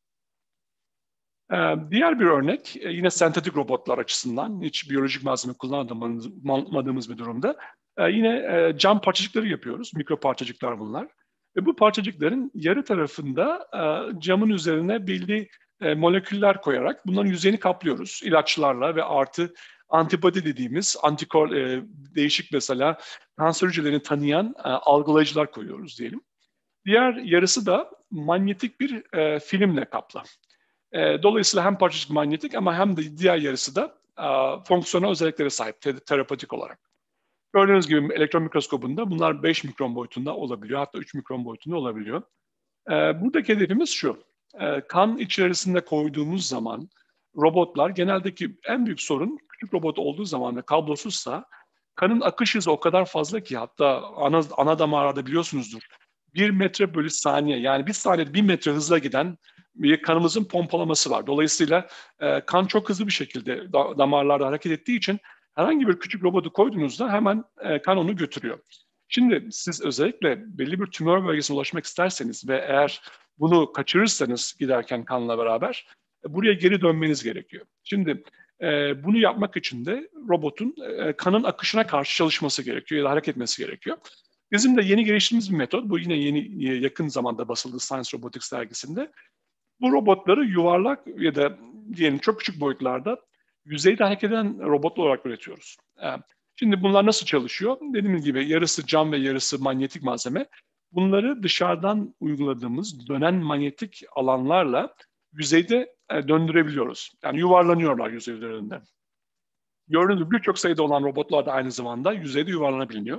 E, diğer bir örnek e, yine sentetik robotlar açısından hiç biyolojik malzeme kullanmadığımız bir durumda e, yine e, cam parçacıkları yapıyoruz. Mikro parçacıklar bunlar. Ve bu parçacıkların yarı tarafında e, camın üzerine belli e, moleküller koyarak bunların yüzeyini kaplıyoruz ilaçlarla ve artı antibody dediğimiz antikor e, değişik mesela kanser hücrelerini tanıyan e, algılayıcılar koyuyoruz diyelim. Diğer yarısı da manyetik bir e, filmle kaplı. E, dolayısıyla hem parçacık manyetik ama hem de diğer yarısı da e, fonksiyonel özelliklere sahip te- terapetik olarak. Gördüğünüz gibi elektron mikroskobunda bunlar beş mikron boyutunda olabiliyor. Hatta üç mikron boyutunda olabiliyor. Ee, buradaki hedefimiz şu. Ee, kan içerisinde koyduğumuz zaman robotlar geneldeki en büyük sorun küçük robot olduğu zaman ve kablosuzsa kanın akış hızı o kadar fazla ki hatta ana, ana damarlarda biliyorsunuzdur. Bir metre bölü saniye yani bir saniyede bir metre hızla giden bir kanımızın pompalaması var. Dolayısıyla e, kan çok hızlı bir şekilde da, damarlarda hareket ettiği için herhangi bir küçük robotu koyduğunuzda hemen e, kan onu götürüyor. Şimdi siz özellikle belli bir tümör bölgesine ulaşmak isterseniz ve eğer bunu kaçırırsanız giderken kanla beraber e, buraya geri dönmeniz gerekiyor. Şimdi e, bunu yapmak için de robotun e, kanın akışına karşı çalışması gerekiyor ya da hareket etmesi gerekiyor. Bizim de yeni geliştirdiğimiz bir metot, bu yine yeni yakın zamanda basıldı Science Robotics dergisinde. Bu robotları yuvarlak ya da diyelim çok küçük boyutlarda yüzeyde hareket eden robotlar olarak üretiyoruz. Şimdi bunlar nasıl çalışıyor? Dediğim gibi yarısı cam ve yarısı manyetik malzeme. Bunları dışarıdan uyguladığımız dönen manyetik alanlarla yüzeyde döndürebiliyoruz. Yani yuvarlanıyorlar yüzey üzerinde. Gördüğünüz gibi birçok sayıda olan robotlar da aynı zamanda yüzeyde yuvarlanabiliyor.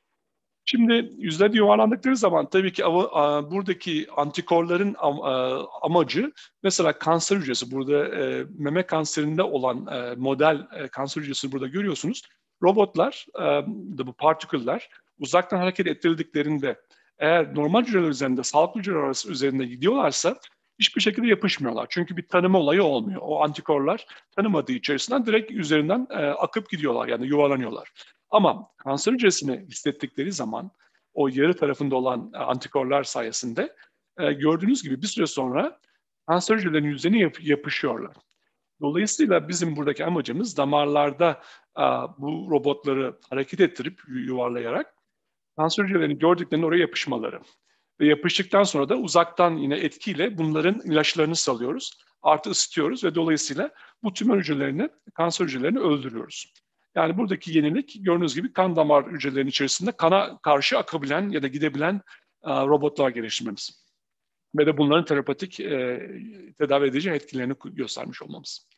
Şimdi yüzeyde yuvarlandıkları zaman tabii ki buradaki antikorların amacı mesela kanser hücresi burada meme kanserinde olan model kanser hücresi burada görüyorsunuz. Robotlar da bu partiküller uzaktan hareket ettirildiklerinde eğer normal hücreler üzerinde sağlıklı hücreler arası üzerinde gidiyorlarsa hiçbir şekilde yapışmıyorlar. Çünkü bir tanıma olayı olmuyor. O antikorlar tanımadığı içerisinden direkt üzerinden akıp gidiyorlar yani yuvarlanıyorlar. Ama kanser hücresini hissettikleri zaman o yarı tarafında olan antikorlar sayesinde e, gördüğünüz gibi bir süre sonra kanser hücrelerinin yüzeyine yap- yapışıyorlar. Dolayısıyla bizim buradaki amacımız damarlarda e, bu robotları hareket ettirip yuvarlayarak kanser hücrelerini gördüklerinde oraya yapışmaları. Ve yapıştıktan sonra da uzaktan yine etkiyle bunların ilaçlarını salıyoruz. Artı ısıtıyoruz ve dolayısıyla bu tümör hücrelerini, kanser hücrelerini öldürüyoruz. Yani buradaki yenilik gördüğünüz gibi kan damar hücrelerinin içerisinde kana karşı akabilen ya da gidebilen e, robotlar geliştirmemiz. Ve de bunların terapatik e, tedavi edici etkilerini göstermiş olmamız.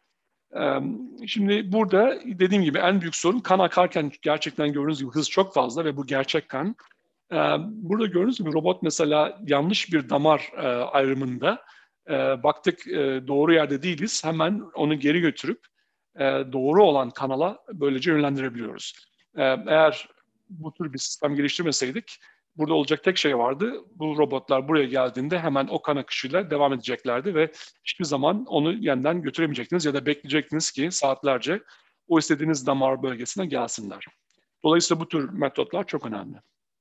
E, şimdi burada dediğim gibi en büyük sorun kan akarken gerçekten gördüğünüz gibi hız çok fazla ve bu gerçek kan. E, burada gördüğünüz gibi robot mesela yanlış bir damar e, ayrımında e, baktık e, doğru yerde değiliz hemen onu geri götürüp e, doğru olan kanala böylece yönlendirebiliyoruz. E, eğer bu tür bir sistem geliştirmeseydik, burada olacak tek şey vardı. Bu robotlar buraya geldiğinde hemen o kan akışıyla devam edeceklerdi ve hiçbir zaman onu yeniden götüremeyecektiniz ya da bekleyecektiniz ki saatlerce o istediğiniz damar bölgesine gelsinler. Dolayısıyla bu tür metotlar çok önemli.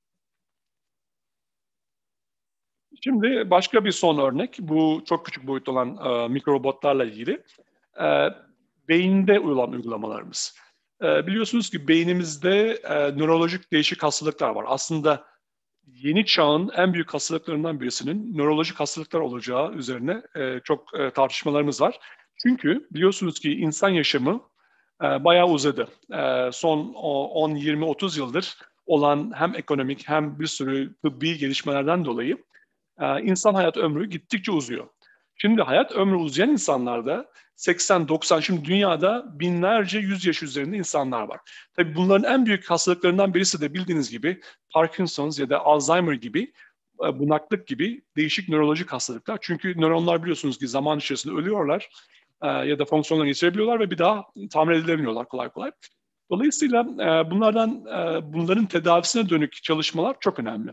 Şimdi başka bir son örnek, bu çok küçük boyutlu olan e, mikrorobotlarla ilgili. E, beyinde olan uygulamalarımız. E, biliyorsunuz ki beynimizde e, nörolojik değişik hastalıklar var. Aslında yeni çağın en büyük hastalıklarından birisinin nörolojik hastalıklar olacağı üzerine e, çok e, tartışmalarımız var. Çünkü biliyorsunuz ki insan yaşamı e, bayağı uzadı. E, son on, yirmi, otuz yıldır olan hem ekonomik hem bir sürü tıbbi gelişmelerden dolayı e, insan hayat ömrü gittikçe uzuyor. Şimdi hayat ömrü uzayan insanlarda seksen doksan, şimdi dünyada binlerce yüz yaş üzerinde insanlar var. Tabii bunların en büyük hastalıklarından birisi de bildiğiniz gibi Parkinson's ya da Alzheimer gibi, e, bunaklık gibi değişik nörolojik hastalıklar. Çünkü nöronlar biliyorsunuz ki zaman içerisinde ölüyorlar e, ya da fonksiyonlarını yitirebiliyorlar ve bir daha tamir edilemiyorlar kolay kolay. Dolayısıyla e, bunlardan e, bunların tedavisine dönük çalışmalar çok önemli.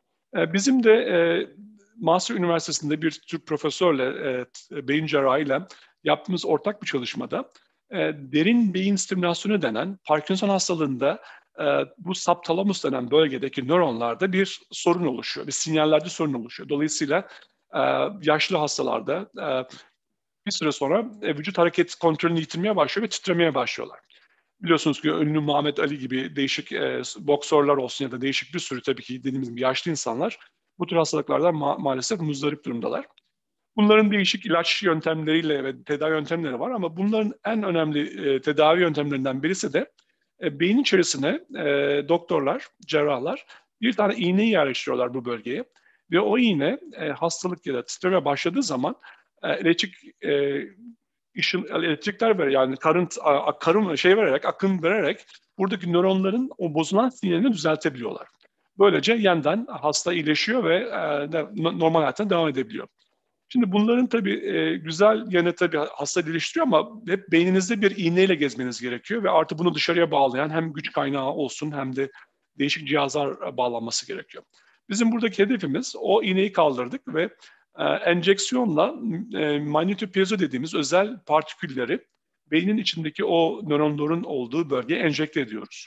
E, bizim de e, Master Üniversitesi'nde bir Türk profesörle, e, beyin cerrahıyla yaptığımız ortak bir çalışmada e, derin beyin stimülasyonu denen Parkinson hastalığında e, bu subtalamus denen bölgedeki nöronlarda bir sorun oluşuyor, bir sinyallerde sorun oluşuyor. Dolayısıyla e, yaşlı hastalarda e, bir süre sonra e, vücut hareket kontrolünü yitirmeye başlıyor ve titremeye başlıyorlar. Biliyorsunuz ki ünlü Muhammed Ali gibi değişik e, boksörler olsun ya da değişik bir sürü tabii ki dediğimiz gibi yaşlı insanlar bu tür hastalıklardan ma- maalesef muzdarip durumdalar. Bunların değişik ilaç yöntemleriyle ve tedavi yöntemleri var ama bunların en önemli e, tedavi yöntemlerinden birisi de e, beyin içerisine e, doktorlar, cerrahlar bir tane iğneyi yerleştiriyorlar bu bölgeye ve o iğne e, hastalık ya da titreme başladığı zaman e, elektrik e, ışın, elektrikler ver yani current, karım şey vererek, akım vererek buradaki nöronların o bozulan sinyalini düzeltebiliyorlar. Böylece yeniden hasta iyileşiyor ve e, de, normal hayatına devam edebiliyor. Şimdi bunların tabii e, güzel yanı tabii hasta iyileştiriyor ama hep beyninizde bir iğneyle gezmeniz gerekiyor ve artı bunu dışarıya bağlayan hem güç kaynağı olsun hem de değişik cihazlar bağlanması gerekiyor. Bizim buradaki hedefimiz o iğneyi kaldırdık ve e, enjeksiyonla e, manyetopiezo dediğimiz özel partikülleri beynin içindeki o nöronların olduğu bölgeye enjekte ediyoruz.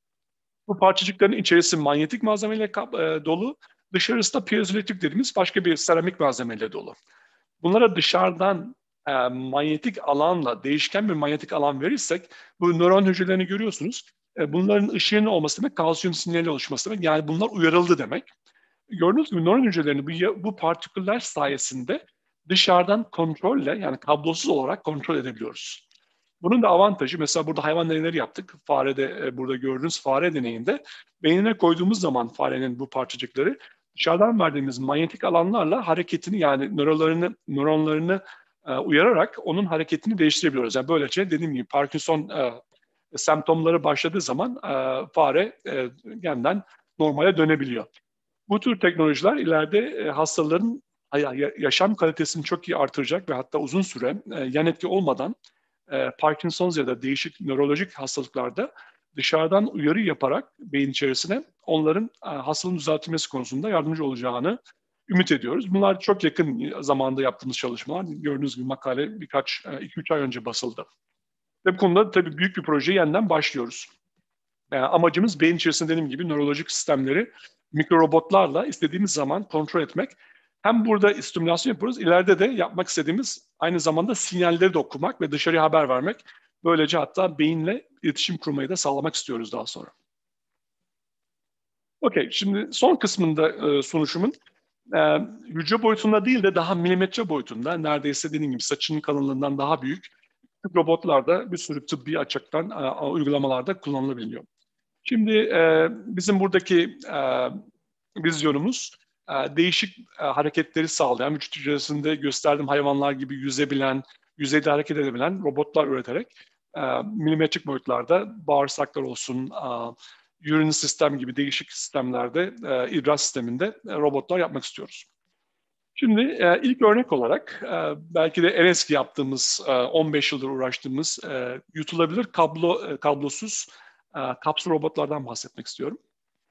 Bu parçacıkların içerisi manyetik malzemeyle e, dolu, dışarısı da piezoelektrik dediğimiz başka bir seramik malzemeyle dolu. Bunlara dışarıdan e, manyetik alanla, değişken bir manyetik alan verirsek, bu nöron hücrelerini görüyorsunuz. E, bunların ışığının olması demek, kalsiyum sinyali oluşması demek. Yani bunlar uyarıldı demek. Gördüğünüz gibi nöron hücrelerini bu, bu partiküller sayesinde dışarıdan kontrolle, yani kablosuz olarak kontrol edebiliyoruz. Bunun da avantajı, mesela burada hayvan deneyleri yaptık. Farede, e, burada gördüğünüz fare deneyinde beynine koyduğumuz zaman farenin bu parçacıkları dışarıdan verdiğimiz manyetik alanlarla hareketini, yani nöronlarını, nöronlarını e, uyararak onun hareketini değiştirebiliyoruz. Yani böylece dediğim gibi Parkinson e, semptomları başladığı zaman e, fare e, yeniden normale dönebiliyor. Bu tür teknolojiler ileride e, hastaların yaşam kalitesini çok iyi artıracak ve hatta uzun süre e, yan etki olmadan e, Parkinson's ya da değişik nörolojik hastalıklarda dışarıdan uyarı yaparak beyin içerisine onların e, hastalığın düzeltilmesi konusunda yardımcı olacağını ümit ediyoruz. Bunlar çok yakın zamanda yaptığımız çalışmalar. Gördüğünüz gibi makale birkaç, iki üç ay önce basıldı. Ve bu konuda tabii büyük bir projeye yeniden başlıyoruz. Yani amacımız beyin içerisinde dediğim gibi nörolojik sistemleri mikrorobotlarla istediğimiz zaman kontrol etmek. Hem burada stimülasyon yapıyoruz, ileride de yapmak istediğimiz aynı zamanda sinyalleri de okumak ve dışarıya haber vermek. Böylece hatta beyinle iletişim kurmayı da sağlamak istiyoruz daha sonra. Okey, şimdi son kısmında e, sunuşumun e, hücre boyutunda değil de daha milimetre boyutunda, neredeyse dediğim gibi saçının kalınlığından daha büyük robotlarda bir sürü tıbbi açıktan e, uygulamalarda kullanılabiliyor. Şimdi e, bizim buradaki e, vizyonumuz e, değişik e, hareketleri sağlayan, vücut hücresinde gösterdiğim hayvanlar gibi yüzebilen, yüzeyde hareket edebilen robotlar üreterek e, milimetrik boyutlarda bağırsaklar olsun, e, urin sistem gibi değişik sistemlerde, e, idrar sisteminde e, robotlar yapmak istiyoruz. Şimdi e, ilk örnek olarak e, belki de en eski yaptığımız, e, on beş yıldır uğraştığımız e, yutulabilir kablo e, kablosuz e, kapsül robotlardan bahsetmek istiyorum.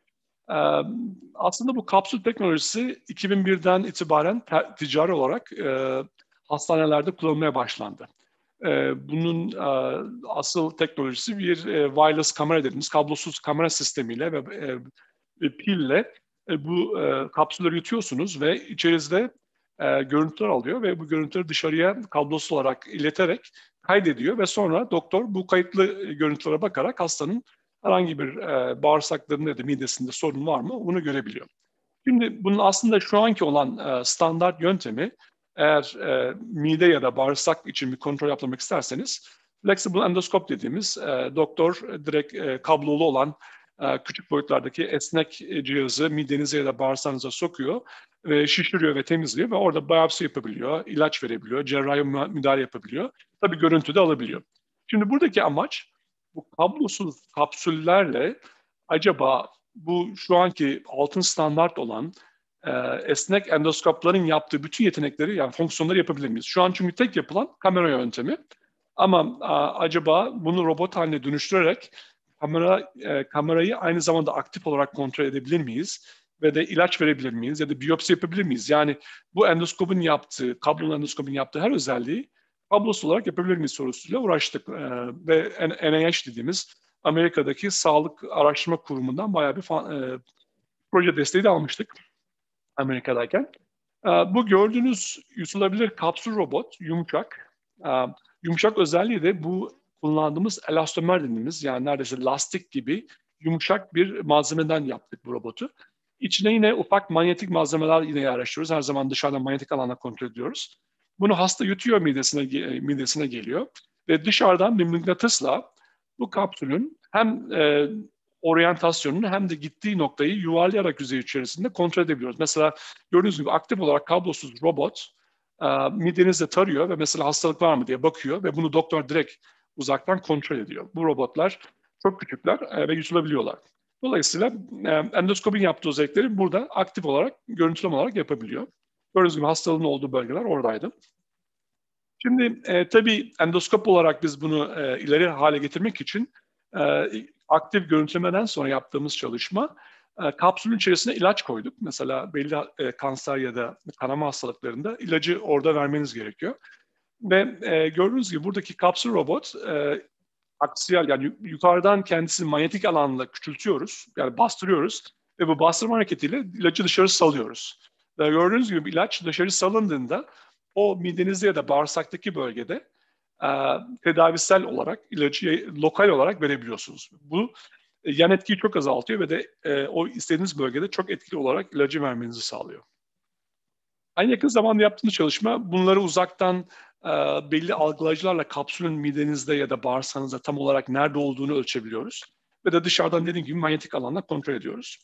E, aslında bu kapsül teknolojisi iki bin birden itibaren te- ticari olarak e, hastanelerde kullanılmaya başlandı. E, bunun e, asıl teknolojisi bir e, wireless kamera dediğimiz kablosuz kamera sistemiyle ve e, bir pille e, bu e, kapsülleri yutuyorsunuz ve içerisinde e, görüntüler alıyor ve bu görüntüleri dışarıya kablosuz olarak ileterek kaydediyor ve sonra doktor bu kayıtlı görüntülere bakarak hastanın herhangi bir e, bağırsaklarında ya da midesinde sorun var mı bunu görebiliyor. Şimdi bunun aslında şu anki olan e, standart yöntemi, eğer e, mide ya da bağırsak için bir kontrol yaptırmak isterseniz flexible endoskop dediğimiz e, doktor direkt e, kablolu olan e, küçük boyutlardaki esnek cihazı midenize ya da bağırsağınıza sokuyor ve şişiriyor ve temizliyor ve orada biyopsi yapabiliyor, ilaç verebiliyor, cerrahi müdahale yapabiliyor. Tabii görüntü de alabiliyor. Şimdi buradaki amaç bu kablosuz kapsüllerle acaba bu şu anki altın standart olan e, esnek endoskopların yaptığı bütün yetenekleri yani fonksiyonları yapabilir miyiz? Şu an çünkü tek yapılan kamera yöntemi. Ama a, acaba bunu robot haline dönüştürerek kamera e, kamerayı aynı zamanda aktif olarak kontrol edebilir miyiz? Ve de ilaç verebilir miyiz? Ya da biyopsi yapabilir miyiz? Yani bu endoskopun yaptığı, kablolu endoskopun yaptığı her özelliği kablosuz olarak yapabilir miyiz sorusuyla uğraştık. E, ve N I H dediğimiz Amerika'daki Sağlık Araştırma Kurumu'ndan bayağı bir fa- e, proje desteği de almıştık Amerika'dayken. E, bu gördüğünüz yutulabilir kapsül robot yumuşak. E, yumuşak özelliği de bu kullandığımız elastomer dediğimiz yani neredeyse lastik gibi yumuşak bir malzemeden yaptık bu robotu. İçine yine ufak manyetik malzemeler yine yerleştiriyoruz. Her zaman dışarıdan manyetik alanla kontrol ediyoruz. Bunu hasta yutuyor midesine, midesine geliyor ve dışarıdan bir mıknatısla bu kapsülün hem e, oryantasyonunu hem de gittiği noktayı yuvarlayarak yüzey içerisinde kontrol edebiliyoruz. Mesela gördüğünüz gibi aktif olarak kablosuz robot e, midenizde tarıyor ve mesela hastalık var mı diye bakıyor ve bunu doktor direkt uzaktan kontrol ediyor. Bu robotlar çok küçükler e, ve yutulabiliyorlar. Dolayısıyla e, endoskopin yaptığı özellikleri burada aktif olarak, görüntüleme olarak yapabiliyor. Gördüğünüz gibi hastalığın olduğu bölgeler oradaydı. Şimdi e, tabii endoskop olarak biz bunu e, ileri hale getirmek için e, aktif görüntülemeden sonra yaptığımız çalışma e, kapsülün içerisine ilaç koyduk. Mesela belli e, kanser ya da kanama hastalıklarında ilacı orada vermeniz gerekiyor. Ve e, gördüğünüz gibi buradaki kapsül robot e, aksiyel yani yukarıdan kendisini manyetik alanla küçültüyoruz. Yani bastırıyoruz ve bu bastırma hareketiyle ilacı dışarı salıyoruz. Ve gördüğünüz gibi ilaç dışarı salındığında o midenizde ya da bağırsaktaki bölgede e, tedavisel olarak ilacı lokal olarak verebiliyorsunuz. Bu e, yan etkiyi çok azaltıyor ve de e, o istediğiniz bölgede çok etkili olarak ilacı vermenizi sağlıyor. En yakın zamanda yaptığımız çalışma bunları uzaktan e, belli algılayıcılarla kapsülün midenizde ya da bağırsağınızda tam olarak nerede olduğunu ölçebiliyoruz. Ve de dışarıdan dediğim gibi manyetik alanla kontrol ediyoruz.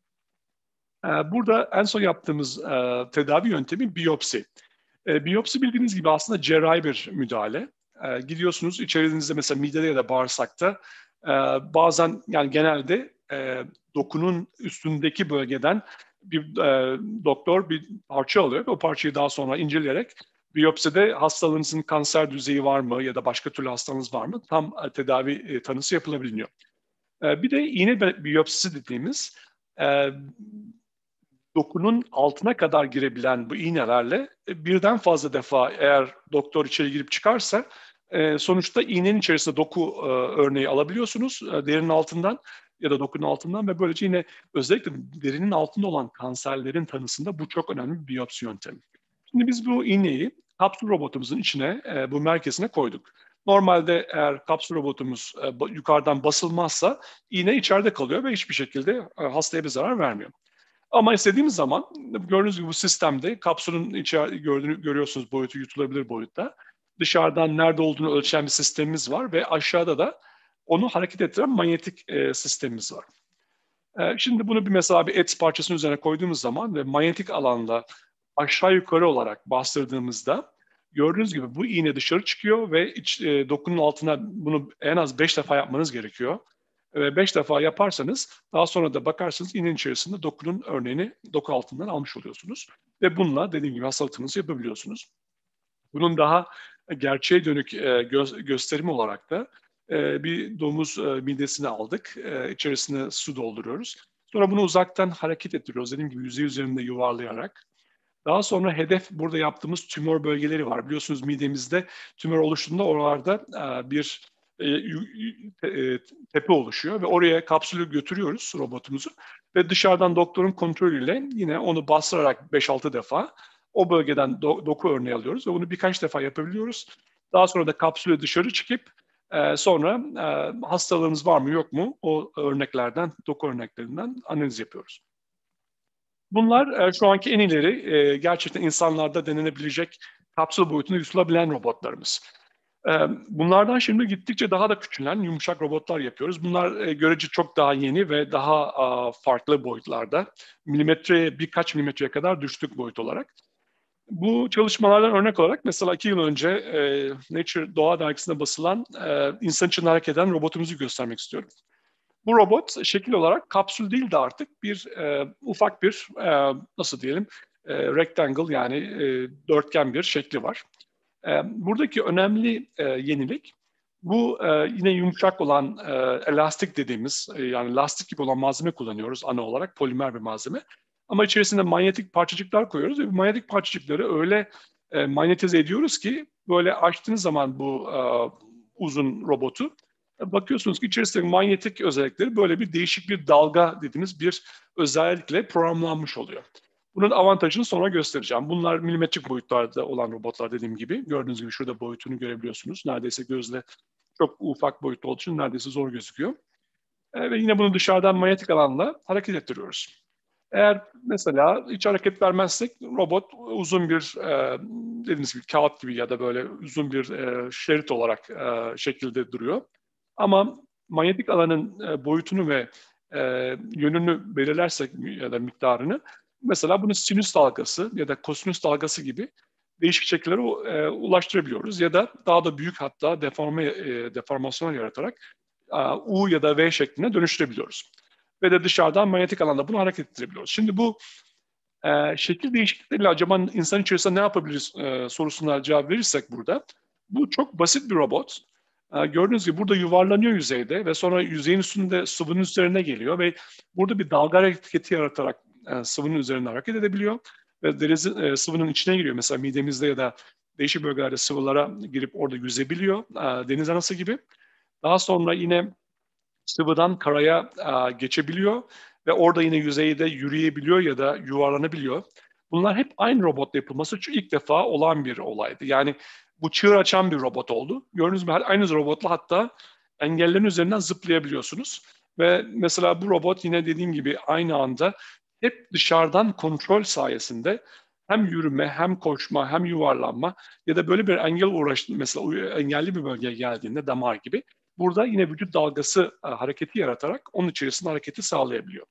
E, burada en son yaptığımız e, tedavi yöntemi biyopsi. E, biyopsi bildiğiniz gibi aslında cerrahi bir müdahale. E, gidiyorsunuz içerinizde mesela midede ya da bağırsakta e, bazen yani genelde e, dokunun üstündeki bölgeden bir e, doktor bir parça alıyor ve o parçayı daha sonra inceleyerek biyopside hastalığınızın kanser düzeyi var mı ya da başka türlü hastalığınız var mı tam e, tedavi e, tanısı yapılabiliyor. E, bir de iğne biyopsisi dediğimiz e, dokunun altına kadar girebilen bu iğnelerle e, birden fazla defa eğer doktor içeri girip çıkarsa e, sonuçta iğnenin içerisinde doku e, örneği alabiliyorsunuz e, derinin altından ya da dokunun altından ve böylece yine özellikle derinin altında olan kanserlerin tanısında bu çok önemli bir biyopsi yöntemi. Şimdi biz bu iğneyi kapsül robotumuzun içine, e, bu merkezine koyduk. Normalde eğer kapsül robotumuz e, yukarıdan basılmazsa iğne içeride kalıyor ve hiçbir şekilde e, hastaya bir zarar vermiyor. Ama istediğimiz zaman gördüğünüz gibi bu sistemde kapsülün içeri gördüğünü görüyorsunuz boyutu yutulabilir boyutta. Dışarıdan nerede olduğunu ölçen bir sistemimiz var ve aşağıda da onu hareket ettiren manyetik e, sistemimiz var. E, şimdi bunu bir mesela bir et parçasının üzerine koyduğumuz zaman ve manyetik alanda aşağı yukarı olarak bastırdığımızda gördüğünüz gibi bu iğne dışarı çıkıyor ve iç, e, dokunun altına bunu en az beş defa yapmanız gerekiyor. ve beş defa yaparsanız daha sonra da bakarsanız iğnenin içerisinde dokunun örneğini doku altından almış oluyorsunuz. Ve bununla dediğim gibi hastalıklarınızı yapabiliyorsunuz. Bunun daha gerçeğe dönük e, gö- gösterimi olarak da e, bir domuz e, midesini aldık. E, içerisine su dolduruyoruz. Sonra bunu uzaktan hareket ettiriyoruz. Dediğim gibi yüzey üzerinde yuvarlayarak. Daha sonra hedef burada yaptığımız tümör bölgeleri var. Biliyorsunuz midemizde tümör oluştuğunda oralarda e, bir e, e, tepe oluşuyor ve oraya kapsülü götürüyoruz robotumuzu ve dışarıdan doktorun kontrolüyle yine onu bastırarak beş altı defa o bölgeden do- doku örneği alıyoruz ve bunu birkaç defa yapabiliyoruz. Daha sonra da kapsülü dışarı çıkıp e, sonra e, hastalığınız var mı yok mu o örneklerden, doku örneklerinden analiz yapıyoruz. Bunlar e, şu anki en ileri e, gerçekten insanlarda denenebilecek kapsül boyutunda yutulabilen robotlarımız. E, bunlardan şimdi gittikçe daha da küçülen yumuşak robotlar yapıyoruz. Bunlar e, görece çok daha yeni ve daha a, farklı boyutlarda. Milimetreye birkaç milimetreye kadar düştük boyut olarak. Bu çalışmalardan örnek olarak mesela iki yıl önce e, Nature Doğa dergisinde basılan e, insan için hareket eden robotumuzu göstermek istiyorum. Bu robot şekil olarak kapsül değil de artık bir e, ufak bir e, nasıl diyelim e, rectangle yani e, dörtgen bir şekli var. E, buradaki önemli e, yenilik bu e, yine yumuşak olan e, elastik dediğimiz e, yani lastik gibi olan malzeme kullanıyoruz ana olarak polimer bir malzeme. Ama içerisinde manyetik parçacıklar koyuyoruz ve bu manyetik parçacıkları öyle e, manyetize ediyoruz ki böyle açtığınız zaman bu e, uzun robotu bakıyorsunuz ki içerisindeki manyetik özellikleri böyle bir değişik bir dalga dediğimiz bir özellikle programlanmış oluyor. Bunun avantajını sonra göstereceğim. Bunlar milimetrik boyutlarda olan robotlar dediğim gibi. Gördüğünüz gibi şurada boyutunu görebiliyorsunuz. Neredeyse gözle çok ufak boyutta olduğu için neredeyse zor gözüküyor. E, ve yine bunu dışarıdan manyetik alanla hareket ettiriyoruz. Eğer mesela hiç hareket vermezsek robot uzun bir e, dediğimiz gibi kağıt gibi ya da böyle uzun bir e, şerit olarak e, şekilde duruyor. Ama manyetik alanın e, boyutunu ve e, yönünü belirlersek ya da miktarını mesela bunu sinüs dalgası ya da kosinüs dalgası gibi değişik şekillere e, ulaştırabiliyoruz ya da daha da büyük hatta deforme e, deformasyon yaratarak e, U ya da V şekline dönüştürebiliyoruz. Ve de dışarıdan manyetik alanda bunu hareket ettirebiliyoruz. Şimdi bu e, şekil değişiklikleriyle acaba insan içerisinde ne yapabiliriz e, sorusuna cevap verirsek burada. Bu çok basit bir robot. E, gördüğünüz gibi burada yuvarlanıyor yüzeyde ve sonra yüzeyin üstünde sıvının üzerine geliyor ve burada bir dalga hareketi yaratarak e, sıvının üzerinde hareket edebiliyor. Ve deniz e, sıvının içine giriyor. Mesela midemizde ya da değişik bölgelerde sıvılara girip orada yüzebiliyor. E, deniz anası gibi. Daha sonra yine sıvıdan karaya e, geçebiliyor ve orada yine yüzeyde yürüyebiliyor ya da yuvarlanabiliyor. Bunlar hep aynı robotla yapılması çünkü ilk defa olan bir olaydı. Yani bu çığır açan bir robot oldu. Gördüğünüz mü aynı robotla hatta engellerin üzerinden zıplayabiliyorsunuz. Ve mesela bu robot yine dediğim gibi aynı anda hep dışarıdan kontrol sayesinde hem yürüme, hem koşma, hem yuvarlanma ya da böyle bir engel uğraştı mesela engelli bir bölgeye geldiğinde damar gibi burada yine vücut dalgası e, hareketi yaratarak onun içerisinde hareketi sağlayabiliyor.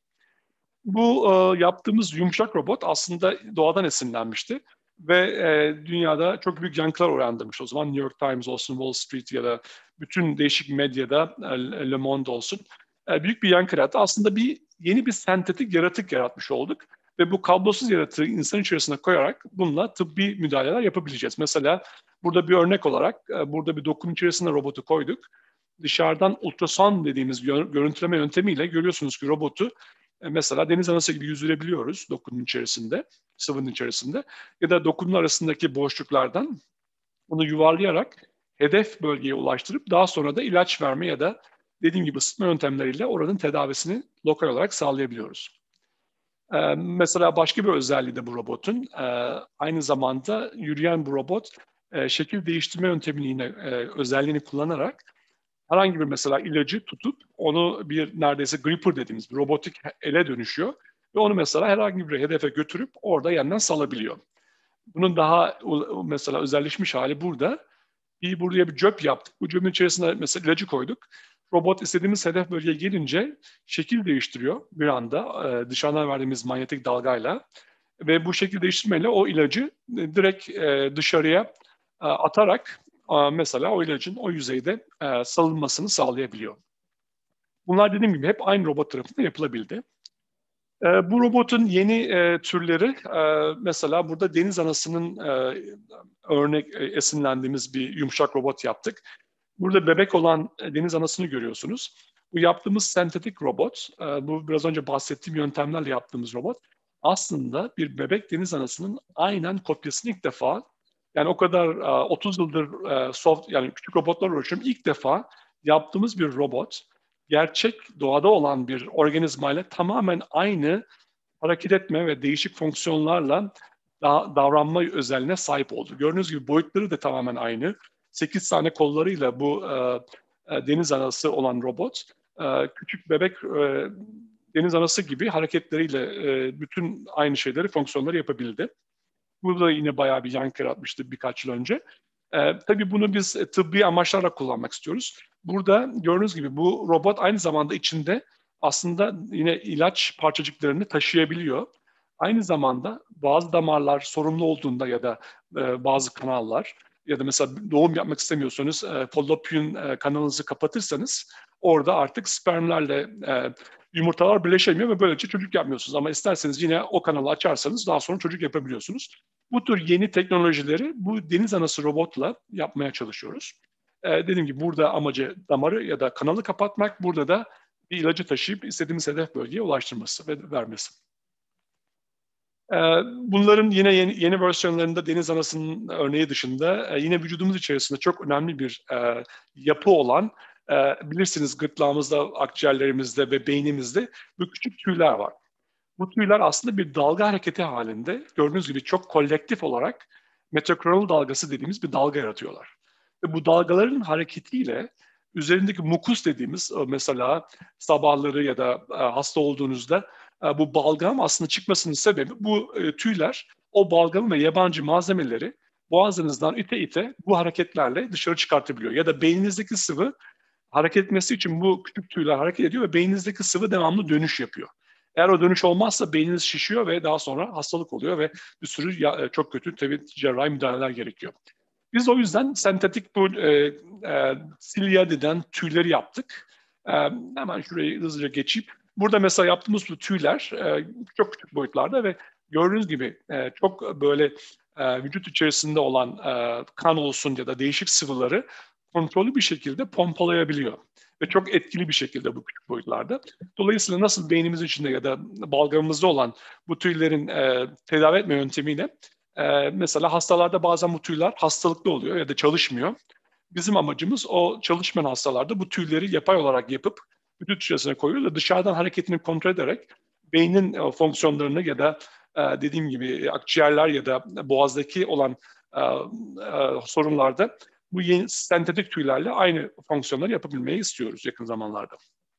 Bu e, yaptığımız yumuşak robot aslında doğadan esinlenmişti ve e, dünyada çok büyük yankılar uyandırmış. O zaman New York Times olsun, Wall Street ya da bütün değişik medyada e, Le Monde olsun e, büyük bir yankı yarattı. Aslında bir yeni bir sentetik yaratık yaratmış olduk ve bu kablosuz yaratığı insan içerisine koyarak bununla tıbbi müdahaleler yapabileceğiz. Mesela burada bir örnek olarak e, burada bir dokunun içerisine robotu koyduk. Dışarıdan ultrason dediğimiz görüntüleme yöntemiyle görüyorsunuz ki robotu e, mesela deniz anası gibi yüzdürebiliyoruz dokunun içerisinde, sıvının içerisinde ya da dokunun arasındaki boşluklardan onu yuvarlayarak hedef bölgeye ulaştırıp daha sonra da ilaç verme ya da dediğim gibi ısıtma yöntemleriyle oranın tedavisini lokal olarak sağlayabiliyoruz. Ee, mesela başka bir özelliği de bu robotun e, aynı zamanda yürüyen bu robot e, şekil değiştirme yöntemini yine e, özelliğini kullanarak herhangi bir mesela ilacı tutup onu bir neredeyse gripper dediğimiz bir robotik ele dönüşüyor ve onu mesela herhangi bir hedefe götürüp orada yeniden salabiliyor. Bunun daha mesela özelleşmiş hali burada. Bir buraya bir cöp yaptık. Bu cöpün içerisine mesela ilacı koyduk. Robot istediğimiz hedef bölgeye gelince şekil değiştiriyor bir anda e, dışarıdan verdiğimiz manyetik dalgayla ve bu şekil değiştirmeyle o ilacı e, direkt e, dışarıya e, atarak e, mesela o ilacın o yüzeyde e, salınmasını sağlayabiliyor. Bunlar dediğim gibi hep aynı robot tarafından yapılabildi. E, bu robotun yeni e, türleri, e, mesela burada deniz anasının e, örnek e, esinlendiğimiz bir yumuşak robot yaptık. Burada bebek olan e, deniz anasını görüyorsunuz. Bu yaptığımız sentetik robot, e, bu biraz önce bahsettiğim yöntemlerle yaptığımız robot, aslında bir bebek deniz anasının aynen kopyasını ilk defa, yani o kadar e, otuz yıldır e, soft, yani küçük robotlar uğraşıyorum, ilk defa yaptığımız bir robot, gerçek doğada olan bir organizmayla tamamen aynı hareket etme ve değişik fonksiyonlarla da, davranma özelliğine sahip oldu. Gördüğünüz gibi boyutları da tamamen aynı. sekiz tane kollarıyla bu e, e, deniz anası olan robot, e, küçük bebek e, deniz anası gibi hareketleriyle e, bütün aynı şeyleri, fonksiyonları yapabildi. Bu da yine bayağı bir yankı yaratmıştı birkaç yıl önce. E, tabii bunu biz e, tıbbi amaçlarla kullanmak istiyoruz. Burada gördüğünüz gibi bu robot aynı zamanda içinde aslında yine ilaç parçacıklarını taşıyabiliyor. Aynı zamanda bazı damarlar sorunlu olduğunda ya da e, bazı kanallar ya da mesela doğum yapmak istemiyorsanız e, fallopian e, kanalınızı kapatırsanız orada artık spermlerle e, yumurtalar birleşemiyor ve böylece çocuk yapmıyorsunuz. Ama isterseniz yine o kanalı açarsanız daha sonra çocuk yapabiliyorsunuz. Bu tür yeni teknolojileri bu deniz anası robotla yapmaya çalışıyoruz. Ee, dediğim gibi burada amacı damarı ya da kanalı kapatmak, burada da bir ilacı taşıyıp istediğimiz hedef bölgeye ulaştırması ve vermesi. Ee, bunların yine yeni, yeni versiyonlarında deniz anasının örneği dışında e, yine vücudumuz içerisinde çok önemli bir e, yapı olan, e, bilirsiniz gırtlağımızda, akciğerlerimizde ve beynimizde bu küçük tüyler var. Bu tüyler aslında bir dalga hareketi halinde, gördüğünüz gibi çok kolektif olarak metokronal dalgası dediğimiz bir dalga yaratıyorlar. Ve bu dalgaların hareketiyle üzerindeki mukus dediğimiz, mesela sabahları ya da e, hasta olduğunuzda e, bu balgam aslında çıkmasının sebebi bu e, tüyler o balgamı ve yabancı malzemeleri boğazınızdan ite ite bu hareketlerle dışarı çıkartabiliyor. Ya da beyninizdeki sıvı hareket etmesi için bu küçük tüyler hareket ediyor ve beyninizdeki sıvı devamlı dönüş yapıyor. Eğer o dönüş olmazsa beyniniz şişiyor ve daha sonra hastalık oluyor ve bir sürü ya, çok kötü tabii cerrahi müdahaleler gerekiyor. Biz o yüzden sentetik bu e, e, silya denen tüyleri yaptık. E, hemen şurayı hızlıca geçeyim. Burada mesela yaptığımız bu tüyler e, çok küçük boyutlarda ve gördüğünüz gibi e, çok böyle e, vücut içerisinde olan e, kan olsun ya da değişik sıvıları kontrollü bir şekilde pompalayabiliyor. Ve çok etkili bir şekilde bu küçük boyutlarda. Dolayısıyla nasıl beynimizin içinde ya da balgamımızda olan bu tüylerin e, tedavi etme yöntemiyle e, mesela hastalarda bazen bu tüyler hastalıklı oluyor ya da çalışmıyor. Bizim amacımız o çalışmayan hastalarda bu tüyleri yapay olarak yapıp vücut içerisine koyuyoruz ve dışarıdan hareketini kontrol ederek beynin e, fonksiyonlarını ya da e, dediğim gibi akciğerler ya da boğazdaki olan e, e, sorunlarda bu yeni sentetik tüylerle aynı fonksiyonları yapabilmeyi istiyoruz yakın zamanlarda.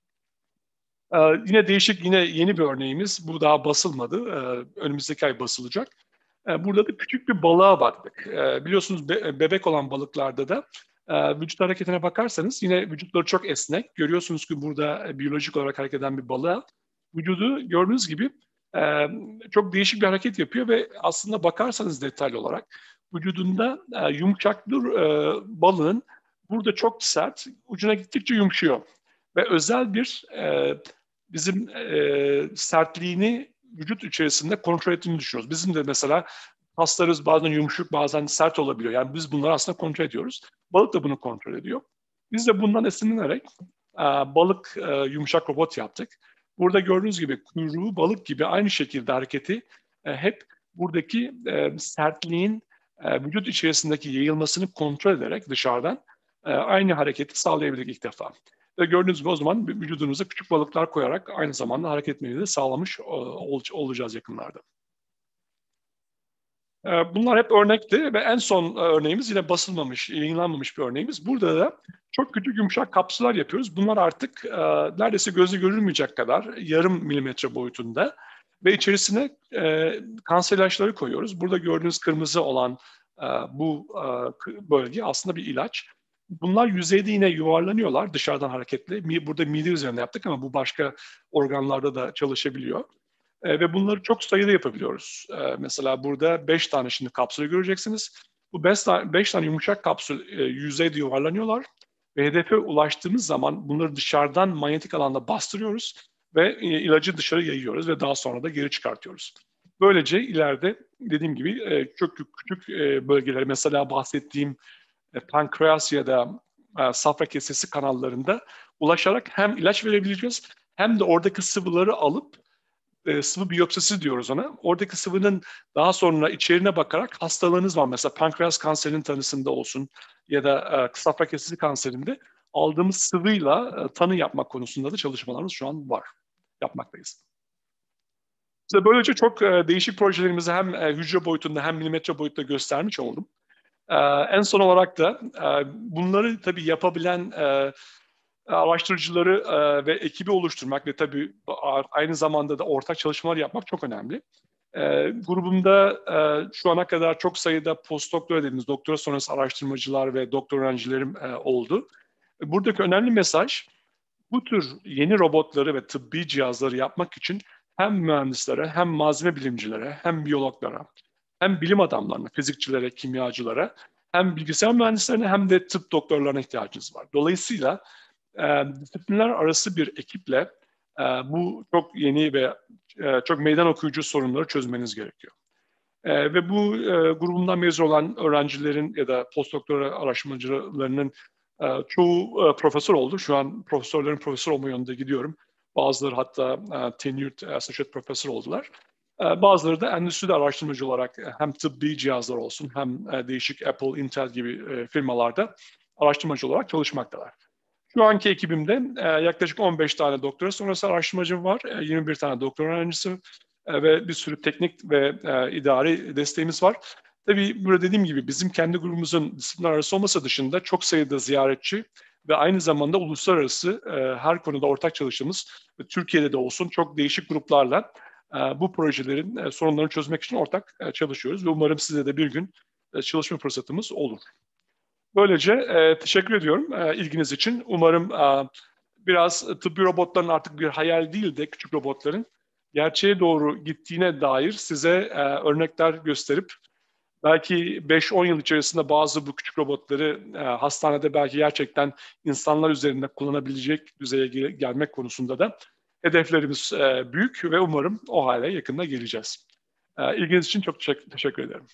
Ee, yine değişik, yine yeni bir örneğimiz. Bu daha basılmadı. Ee, önümüzdeki ay basılacak. Ee, burada da küçük bir balığa baktık. Ee, biliyorsunuz be- bebek olan balıklarda da e, vücut hareketine bakarsanız yine vücutları çok esnek. Görüyorsunuz ki burada e, biyolojik olarak hareket eden bir balığa vücudu gördüğünüz gibi e, çok değişik bir hareket yapıyor ve aslında bakarsanız detaylı olarak vücudunda e, yumuşaklığı e, balığın burada çok sert, ucuna gittikçe yumuşuyor. Ve özel bir e, bizim e, sertliğini vücut içerisinde kontrol ettiğini düşünüyoruz. Bizim de mesela kaslarımız bazen yumuşak, bazen sert olabiliyor. Yani biz bunları aslında kontrol ediyoruz. Balık da bunu kontrol ediyor. Biz de bundan esinlenerek e, balık e, yumuşak robot yaptık. Burada gördüğünüz gibi kuyruğu balık gibi aynı şekilde hareketi e, hep buradaki e, sertliğin e, vücut içerisindeki yayılmasını kontrol ederek dışarıdan e, aynı hareketi sağlayabildik ilk defa. Ve gördüğünüz gibi o zaman vücudunuza küçük balıklar koyarak aynı zamanda hareket etmeyi de sağlamış ol, olacağız yakınlarda. Bunlar hep örnekti ve en son örneğimiz yine basılmamış, yayınlanmamış bir örneğimiz. Burada da çok küçük yumuşak kapsüller yapıyoruz. Bunlar artık e, neredeyse gözü görülmeyecek kadar yarım milimetre boyutunda ve içerisine e, kanser ilaçları koyuyoruz. Burada gördüğünüz kırmızı olan e, bu e, bölge aslında bir ilaç. Bunlar yüzeyde yine yuvarlanıyorlar dışarıdan hareketli. Burada mide üzerinde yaptık ama bu başka organlarda da çalışabiliyor. E, ve bunları çok sayıda yapabiliyoruz. E, mesela burada beş tane şimdi kapsülü göreceksiniz. Bu beş tane, beş tane yumuşak kapsül e, yüzeyde yuvarlanıyorlar Ve hedefe ulaştığımız zaman bunları dışarıdan manyetik alanda bastırıyoruz ve ilacı dışarı yayıyoruz ve daha sonra da geri çıkartıyoruz. Böylece ileride dediğim gibi çok küçük bölgeleri, mesela bahsettiğim pankreas ya da safra kesesi kanallarında ulaşarak hem ilaç verebileceğiz hem de oradaki sıvıları alıp sıvı biyopsisi diyoruz ona. Oradaki sıvının daha sonra içeriğine bakarak hastalığınız var. Mesela pankreas kanserinin tanısında olsun ya da safra kesesi kanserinde aldığımız sıvıyla tanı yapmak konusunda da çalışmalarımız şu an var. Yapmaktayız. İşte böylece çok değişik projelerimizi hem hücre boyutunda hem milimetre boyutta göstermiş oldum. En son olarak da bunları tabii yapabilen araştırıcıları ve ekibi oluşturmak ve tabii aynı zamanda da ortak çalışmalar yapmak çok önemli. Grubumda şu ana kadar çok sayıda postdoktora dediğimiz doktora sonrası araştırmacılar ve doktor öğrencilerim oldu. Buradaki önemli mesaj, bu tür yeni robotları ve tıbbi cihazları yapmak için hem mühendislere, hem malzeme bilimcilere, hem biyologlara, hem bilim adamlarına, fizikçilere, kimyacılara, hem bilgisayar mühendislerine hem de tıp doktorlarına ihtiyacınız var. Dolayısıyla e, disiplinler arası bir ekiple e, bu çok yeni ve e, çok meydan okuyucu sorunları çözmeniz gerekiyor. E, ve bu e, grubundan mezun olan öğrencilerin ya da postdoktora araştırmacılarının e, çoğu e, profesör oldu. Şu an profesörlerin profesör olma yönünde gidiyorum. Bazıları hatta e, tenured associate profesör oldular. E, bazıları da endüstride araştırmacı olarak hem tıbbi cihazlar olsun hem e, değişik Apple, Intel gibi e, firmalarda araştırmacı olarak çalışmaktalar. Şu anki ekibimde e, yaklaşık on beş tane doktora sonrası araştırmacım var, e, yirmi bir tane doktor öğrencisi e, ve bir sürü teknik ve e, idari desteğimiz var. Tabii burada dediğim gibi bizim kendi grubumuzun disiplinler arası olmasa dışında çok sayıda ziyaretçi ve aynı zamanda uluslararası e, her konuda ortak çalıştığımız ve Türkiye'de de olsun çok değişik gruplarla e, bu projelerin e, sorunlarını çözmek için ortak e, çalışıyoruz ve umarım size de bir gün e, çalışma fırsatımız olur. Böylece e, teşekkür ediyorum e, ilginiz için. Umarım e, biraz tıbbi robotların artık bir hayal değil de küçük robotların gerçeğe doğru gittiğine dair size e, örnekler gösterip belki beş on yıl içerisinde bazı bu küçük robotları e, hastanede belki gerçekten insanlar üzerinde kullanabilecek düzeye gel- gelmek konusunda da hedeflerimiz e, büyük ve umarım o hale yakında geleceğiz. E, ilginiz için çok teşekkür, teşekkür ederim.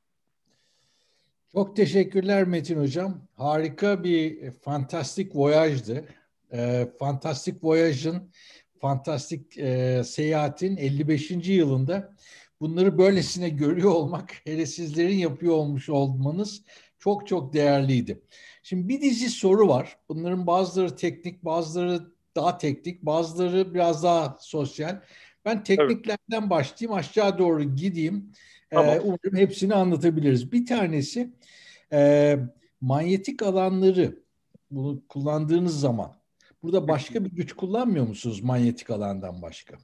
Çok teşekkürler Metin Hocam. Harika bir fantastik voyajdı. E, fantastik Voyage'ın, fantastik e, seyahatin elli beşinci yılında bunları böylesine görüyor olmak, hele sizlerin yapıyor olmuş olmanız çok çok değerliydi. Şimdi bir dizi soru var. Bunların bazıları teknik, bazıları daha teknik, bazıları biraz daha sosyal. Ben Evet, tekniklerden başlayayım, aşağı doğru gideyim. tamam. Ee, umarım hepsini anlatabiliriz. Bir tanesi e, manyetik alanları bunu kullandığınız zaman burada başka bir güç kullanmıyor musunuz manyetik alandan başka?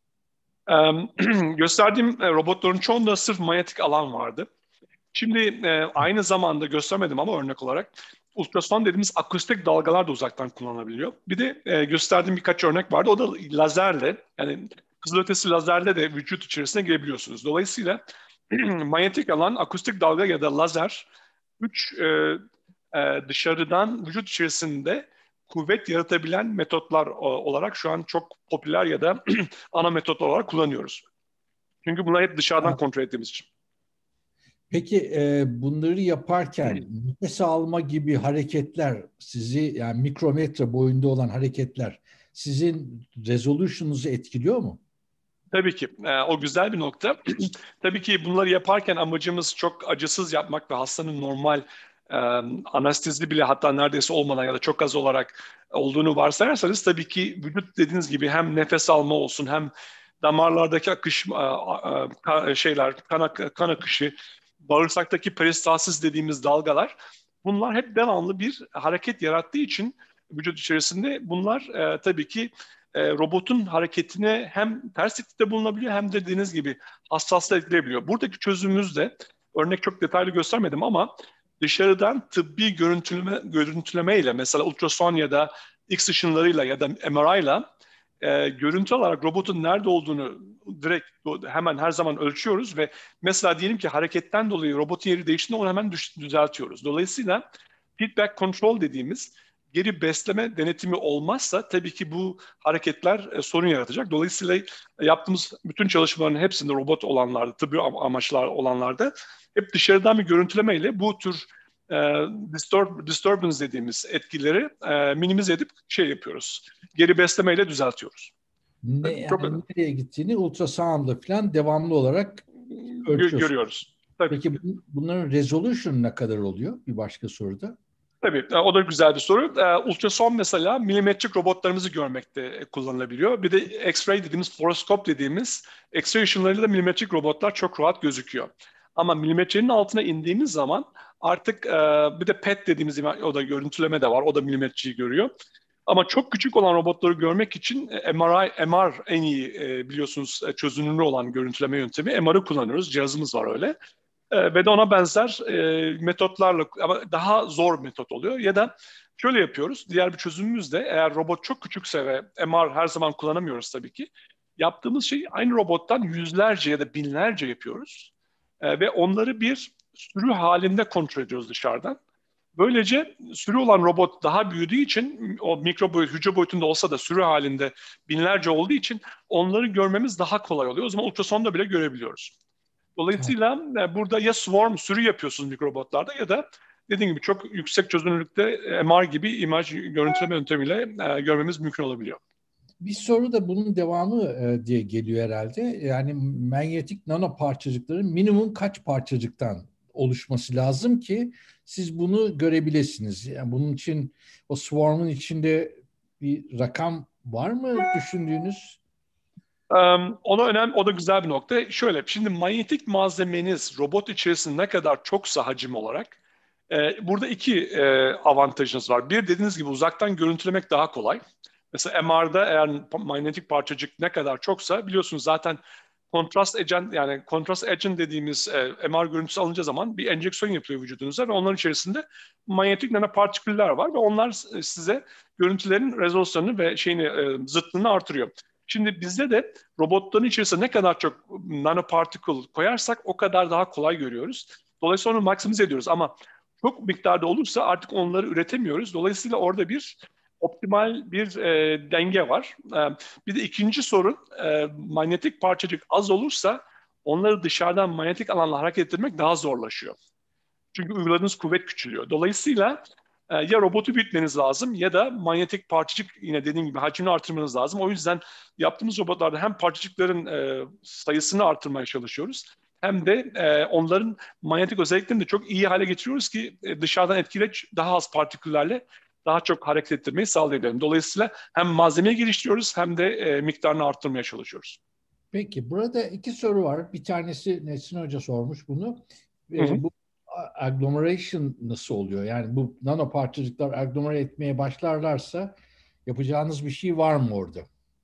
Gösterdiğim robotların çoğunda sırf manyetik alan vardı. Şimdi e, aynı zamanda göstermedim ama örnek olarak ultrason dediğimiz akustik dalgalar da uzaktan kullanılabiliyor. Bir de e, gösterdiğim birkaç örnek vardı. O da lazerle, yani kızılötesi lazerle de vücut içerisine girebiliyorsunuz. Dolayısıyla manyetik alan, akustik dalga ya da lazer üç e, e, dışarıdan vücut içerisinde kuvvet yaratabilen metotlar olarak şu an çok popüler ya da ana metotlar olarak kullanıyoruz. Çünkü bunlar hep dışarıdan kontrol ettiğimiz için. Peki e, bunları yaparken nefes alma gibi hareketler sizi, yani mikrometre boyunda olan hareketler sizin resolution'unuzu etkiliyor mu? Tabii ki. E, o güzel bir nokta. Tabii ki bunları yaparken amacımız çok acısız yapmak ve hastanın normal e, anestezi bile hatta neredeyse olmadan ya da çok az olarak olduğunu varsayarsanız tabii ki vücut dediğiniz gibi hem nefes alma olsun hem damarlardaki akış e, e, şeyler kan, ak- kan akışı, bağırsaktaki peristalsis dediğimiz dalgalar bunlar hep devamlı bir hareket yarattığı için vücut içerisinde bunlar e, tabii ki e, robotun hareketine hem ters etkide bulunabiliyor hem de dediğiniz gibi hassaslığı etkileyebiliyor. Buradaki çözümümüz de örnek çok detaylı göstermedim ama dışarıdan tıbbi görüntüleme, görüntüleme ile mesela ultrason ya da X ışınlarıyla ya da M R I ile e, görüntü olarak robotun nerede olduğunu direkt hemen her zaman ölçüyoruz ve mesela diyelim ki hareketten dolayı robotun yeri değiştiğinde onu hemen düzeltiyoruz. Dolayısıyla feedback control dediğimiz geri besleme denetimi olmazsa tabii ki bu hareketler e, sorun yaratacak. Dolayısıyla yaptığımız bütün çalışmaların hepsinde robot olanlarda, tıbbi amaçlar olanlarda hep dışarıdan bir görüntülemeyle bu tür e, disturb, disturbance dediğimiz etkileri e, minimize edip şey yapıyoruz. Geri beslemeyle düzeltiyoruz. Ne, Çok yani nereye gittiğini ultrasoundla falan devamlı olarak gö- ölçüyorsun. görüyoruz. Tabii. Peki bunların resolution ne kadar oluyor? Bir başka soruda. Tabii, e, o da güzel bir soru. E, ultrason mesela milimetrik robotlarımızı görmekte kullanılabiliyor. Bir de X-ray dediğimiz, fluoroskop dediğimiz X-ray ışınlarıyla da milimetrik robotlar çok rahat gözüküyor. Ama milimetrenin altına indiğimiz zaman artık e, bir de P E T dediğimiz, o da görüntüleme de var. O da milimetreyi görüyor. Ama çok küçük olan robotları görmek için M R I, M R en iyi e, biliyorsunuz çözünürlüğü olan görüntüleme yöntemi. M R'ı kullanıyoruz. Cihazımız var öyle. E, ve de ona benzer e, metotlarla, ama daha zor metot oluyor. Ya da şöyle yapıyoruz. Diğer bir çözümümüz de, eğer robot çok küçükse ve M R her zaman kullanamıyoruz tabii ki. Yaptığımız şey, aynı robottan yüzlerce ya da binlerce yapıyoruz. E, ve onları bir sürü halinde kontrol ediyoruz dışarıdan. Böylece sürü olan robot daha büyüdüğü için, o mikro boyut, hücre boyutunda olsa da sürü halinde binlerce olduğu için onları görmemiz daha kolay oluyor. O zaman ultrasonda bile görebiliyoruz. Tamam. Dolayısıyla e, burada ya swarm, sürü yapıyorsunuz mikrobotlarda, ya da dediğim gibi çok yüksek çözünürlükte M R gibi imaj görüntüleme yöntemiyle e, görmemiz mümkün olabiliyor. Bir soru da bunun devamı e, diye geliyor herhalde. Yani manyetik nano parçacıkların minimum kaç parçacıktan oluşması lazım ki siz bunu görebilirsiniz? Yani bunun için o swarm'un içinde bir rakam var mı düşündüğünüz? Um, ona önemli, o da güzel bir nokta. Şöyle, şimdi manyetik malzemeniz robot içerisinde ne kadar çoksa hacim olarak, e, burada iki e, avantajınız var. Bir, dediğiniz gibi uzaktan görüntülemek daha kolay. Mesela M R'da eğer manyetik parçacık ne kadar çoksa, biliyorsunuz zaten kontrast agent, yani kontrast agent dediğimiz e, M R görüntüsü alınca zaman bir enjeksiyon yapılıyor vücudunuza ve onların içerisinde manyetik nanopartiküller var ve onlar size görüntülerin rezolusyonunu ve şeyini e, zıtlığını artırıyor. Şimdi bizde de robotların içerisine ne kadar çok nanoparticle koyarsak o kadar daha kolay görüyoruz. Dolayısıyla onu maksimize ediyoruz, ama çok miktarda olursa artık onları üretemiyoruz. Dolayısıyla orada bir optimal bir e, denge var. E, bir de ikinci sorun, e, manyetik parçacık az olursa onları dışarıdan manyetik alanla hareket ettirmek daha zorlaşıyor. Çünkü uyguladığınız kuvvet küçülüyor. Dolayısıyla e, ya robotu büyütmeniz lazım ya da manyetik parçacık, yine dediğim gibi hacmini artırmanız lazım. O yüzden yaptığımız robotlarda hem parçacıkların e, sayısını artırmaya çalışıyoruz, hem de e, onların manyetik özelliklerini de çok iyi hale getiriyoruz ki e, dışarıdan etkileyici daha az partiküllerle daha çok hareket ettirmeyi sağlayabilirim. Dolayısıyla hem malzemeyi geliştiriyoruz hem de e, miktarını arttırmaya çalışıyoruz. Peki burada iki soru var. Bir tanesi Nesin Hoca sormuş bunu. Hı hı. E, bu agglomeration nasıl oluyor? Yani bu nano parçacıklar agglomere etmeye başlarlarsa yapacağınız bir şey var mı orada?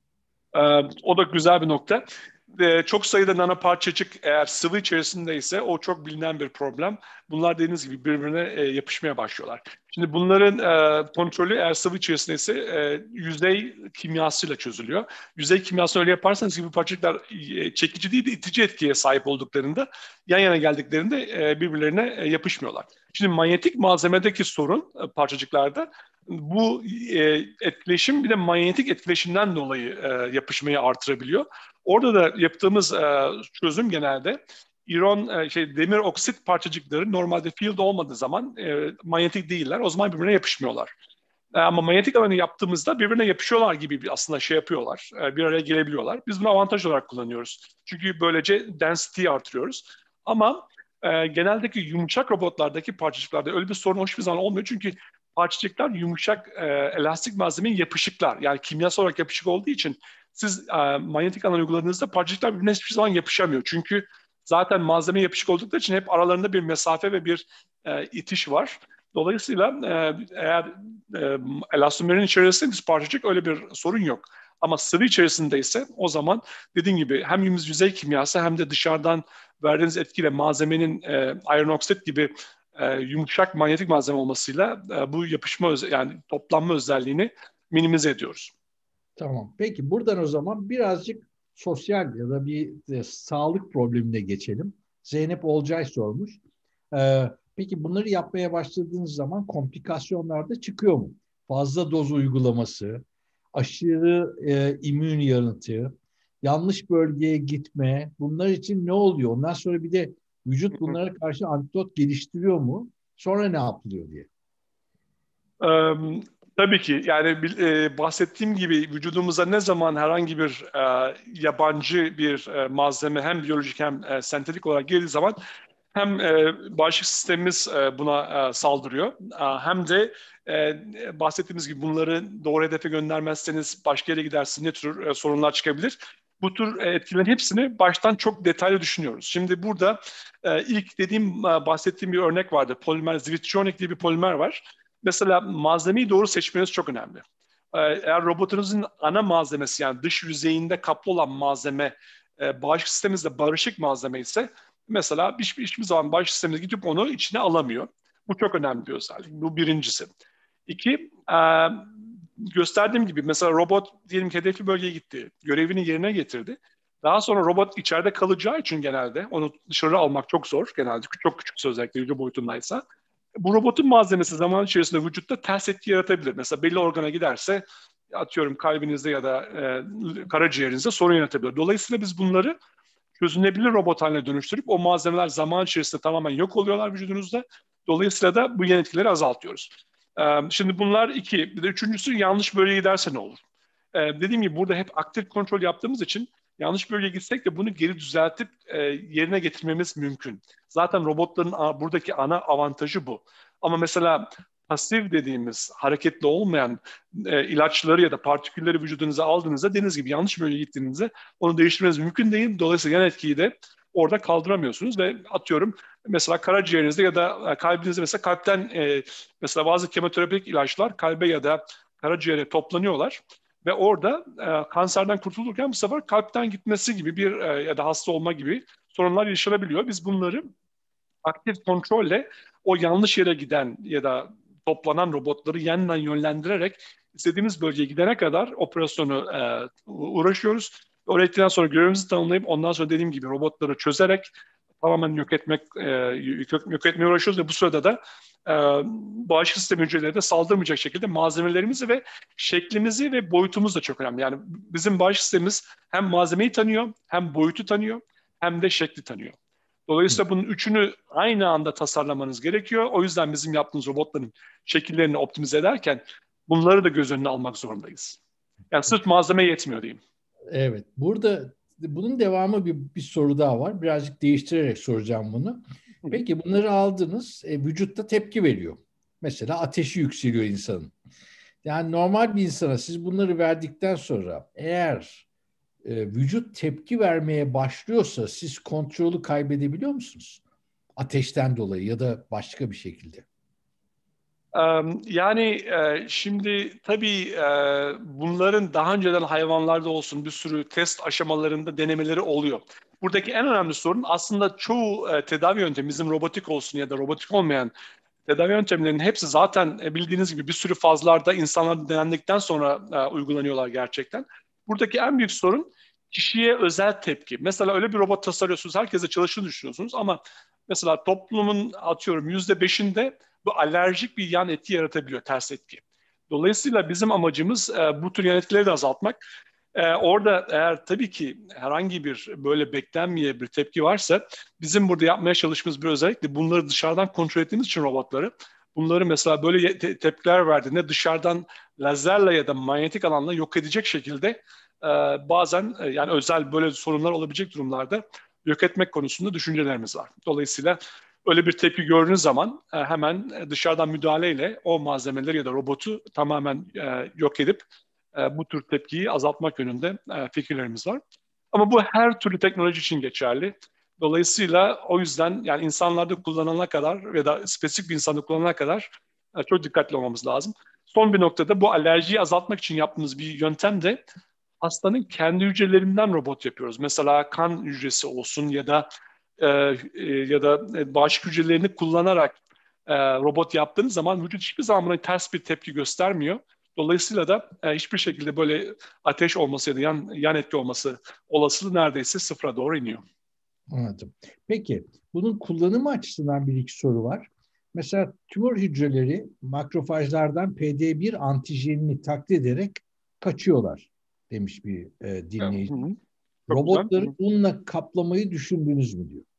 Ee, o da güzel bir nokta. Ee, çok sayıda nanoparçacık eğer sıvı içerisindeyse o çok bilinen bir problem. Bunlar dediğiniz gibi birbirine e, yapışmaya başlıyorlar. Şimdi bunların e, kontrolü, eğer sıvı içerisindeyse e, yüzey kimyasıyla çözülüyor. Yüzey kimyasını öyle yaparsanız ki bu parçacıklar e, çekici değil de itici etkiye sahip olduklarında, yan yana geldiklerinde e, birbirlerine e, yapışmıyorlar. Şimdi manyetik malzemedeki sorun e, parçacıklarda, bu e, etkileşim bir de manyetik etkileşimden dolayı e, yapışmayı artırabiliyor. Orada da yaptığımız e, çözüm genelde iyon, e, şey demir oksit parçacıkları normalde field olmadığı zaman e, manyetik değiller. O zaman birbirine yapışmıyorlar. E, ama manyetik alanı yaptığımızda birbirine yapışıyorlar gibi bir aslında şey yapıyorlar. E, bir araya gelebiliyorlar. Biz bunu avantaj olarak kullanıyoruz. Çünkü böylece density'yi artırıyoruz. Ama e, geneldeki yumuşak robotlardaki parçacıklarda öyle bir sorun hiçbir zaman olmuyor. Çünkü parçacıklar yumuşak, e, elastik malzemenin yapışıklar. Yani kimyasal olarak yapışık olduğu için siz e, manyetik alan uyguladığınızda parçacıklar birbirine hiçbir zaman yapışamıyor. Çünkü zaten malzeme yapışık oldukları için hep aralarında bir mesafe ve bir e, itiş var. Dolayısıyla e, eğer e, elastomerin içerisinde parçacık, öyle bir sorun yok. Ama sıvı içerisindeyse o zaman dediğim gibi hem yüzey kimyası hem de dışarıdan verdiğiniz etkiyle malzemenin e, iron oksit gibi e, yumuşak manyetik malzeme olmasıyla e, bu yapışma yani toplanma özelliğini minimize ediyoruz. Tamam. Peki buradan o zaman birazcık sosyal ya da bir e, sağlık problemine geçelim. Zeynep Olcay sormuş. Ee, peki bunları yapmaya başladığınız zaman komplikasyonlar da çıkıyor mu? fazla doz uygulaması, aşırı e, immün yanıtı, yanlış bölgeye gitme, bunlar için ne oluyor? Ondan sonra bir de vücut bunlara karşı antidot geliştiriyor mu? Sonra ne yapılıyor diye. Ee, tabii ki yani e, bahsettiğim gibi vücudumuza ne zaman herhangi bir e, yabancı bir e, malzeme hem biyolojik hem e, sentetik olarak girdiği zaman hem e, bağışıklık sistemimiz e, buna e, saldırıyor e, hem de e, bahsettiğimiz gibi bunları doğru hedefe göndermezseniz başka yere gidersiniz ne tür e, sorunlar çıkabilir. Bu tür e, etkilerin hepsini baştan çok detaylı düşünüyoruz. Şimdi burada e, ilk dediğim e, bahsettiğim bir örnek vardı. Polimer, Zvitronic diye bir polimer var. Mesela malzemeyi doğru seçmeniz çok önemli. Ee, Eğer robotunuzun ana malzemesi yani dış yüzeyinde kaplı olan malzeme e, bağışıklık sisteminizde barışık malzeme ise mesela hiçbir, hiçbir zaman bağışıklık sisteminiz gidip onu içine alamıyor. Bu çok önemli bir özellik. Bu birincisi. İki, e, gösterdiğim gibi mesela robot diyelim ki hedefli bölgeye gitti. Görevini yerine getirdi. Daha sonra robot içeride kalacağı için genelde onu dışarı almak çok zor. Genelde çok küçük özellikle yüce boyutundaysa. Bu robotun malzemesi zaman içerisinde vücutta ters etki yaratabilir. Mesela belli organa giderse atıyorum kalbinizde ya da e, karaciğerinizde sorun yaratabilir. Dolayısıyla biz bunları çözünebilir robot haline dönüştürüp o malzemeler zaman içerisinde tamamen yok oluyorlar vücudunuzda. Dolayısıyla da bu yan etkileri azaltıyoruz. Ee, şimdi bunlar iki. Bir de üçüncüsü yanlış bölgeye giderse ne olur? Ee, dediğim gibi burada hep aktif kontrol yaptığımız için yanlış bölgeye gitsek de bunu geri düzeltip e, yerine getirmemiz mümkün. Zaten robotların a, buradaki ana avantajı bu. Ama mesela pasif dediğimiz hareketli olmayan e, ilaçları ya da partikülleri vücudunuza aldığınızda dediğiniz gibi yanlış bölgeye gittiğinizde onu değiştirmeniz mümkün değil. Dolayısıyla yan etkiyi de orada kaldıramıyorsunuz ve atıyorum mesela karaciğerinizde ya da kalbinizde mesela kalpten e, mesela bazı kemoterapik ilaçlar kalbe ya da karaciğere toplanıyorlar ve orada e, kanserden kurtulurken bu sefer kalpten gitmesi gibi bir e, ya da hasta olma gibi sorunlar yaşanabiliyor. Biz bunları aktif kontrolle o yanlış yere giden ya da toplanan robotları yeniden yönlendirerek istediğimiz bölgeye gidene kadar operasyonu e, uğraşıyoruz. Oraya gittikten sonra görevimizi tanımlayıp ondan sonra dediğim gibi robotları çözerek tamamen yok etmek e, yok etmeye uğraşıyoruz ve bu sırada da e, bağışıklık sistemi hücreleri de saldırmayacak şekilde malzemelerimizi ve şeklimizi ve boyutumuz da çok önemli. Yani bizim bağışıklık sistemimiz hem malzemeyi tanıyor, hem boyutu tanıyor, hem de şekli tanıyor. Dolayısıyla bunun üçünü aynı anda tasarlamanız gerekiyor. O yüzden bizim yaptığımız robotların şekillerini optimize ederken bunları da göz önüne almak zorundayız. Yani sırf malzeme yetmiyor diyeyim. Evet. Burada bunun devamı bir, bir soru daha var. Birazcık değiştirerek soracağım bunu. Peki bunları aldınız. E, vücutta tepki veriyor. Mesela ateşi yükseliyor insanın. Yani normal bir insana siz bunları verdikten sonra eğer e, vücut tepki vermeye başlıyorsa siz kontrolü kaybedebiliyor musunuz? Ateşten dolayı ya da başka bir şekilde. Yani e, şimdi tabii e, bunların daha önceden hayvanlarda olsun bir sürü test aşamalarında denemeleri oluyor. Buradaki en önemli sorun aslında çoğu e, tedavi yöntemi bizim robotik olsun ya da robotik olmayan tedavi yöntemlerinin hepsi zaten e, bildiğiniz gibi bir sürü fazlarda insanlar denendikten sonra e, uygulanıyorlar gerçekten. Buradaki en büyük sorun kişiye özel tepki. Mesela öyle bir robot tasarlıyorsunuz, herkese çalışını düşünüyorsunuz ama mesela toplumun atıyorum yüzde beşinde bu alerjik bir yan etki yaratabiliyor, ters etki. Dolayısıyla bizim amacımız e, bu tür yan etkileri de azaltmak. E, orada eğer tabii ki herhangi bir böyle beklenmeyen bir tepki varsa bizim burada yapmaya çalıştığımız bir özellikle bunları dışarıdan kontrol ettiğimiz için robotları bunları mesela böyle te- tepkiler verdiğinde dışarıdan lazerle ya da manyetik alanla yok edecek şekilde e, bazen e, yani özel böyle sorunlar olabilecek durumlarda yok etmek konusunda düşüncelerimiz var. Dolayısıyla öyle bir tepki gördüğünüz zaman e, hemen dışarıdan müdahaleyle o malzemeleri ya da robotu tamamen e, yok edip e, bu tür tepkiyi azaltmak yönünde e, fikirlerimiz var. Ama bu her türlü teknoloji için geçerli. Dolayısıyla o yüzden yani insanlarda kullanana kadar ya da spesifik bir insanda kullanana kadar e, çok dikkatli olmamız lazım. Son bir noktada bu alerjiyi azaltmak için yaptığımız bir yöntem de hastanın kendi hücrelerinden robot yapıyoruz. Mesela kan hücresi olsun ya da e, e, ya da bağışıklık hücrelerini kullanarak e, robot yaptığınız zaman vücut hiçbir zaman ters bir tepki göstermiyor. Dolayısıyla da e, hiçbir şekilde böyle ateş olması ya da yan, yan etki olması olasılığı neredeyse sıfıra doğru iniyor. Anladım. Peki bunun kullanımı açısından bir iki soru var. Mesela tümör hücreleri makrofajlardan P D bir antijenini taklit ederek kaçıyorlar demiş bir e, Hı dinleyici. hı. Çok güzel. Hı Robotları hı. bununla kaplamayı düşündünüz mü diyor.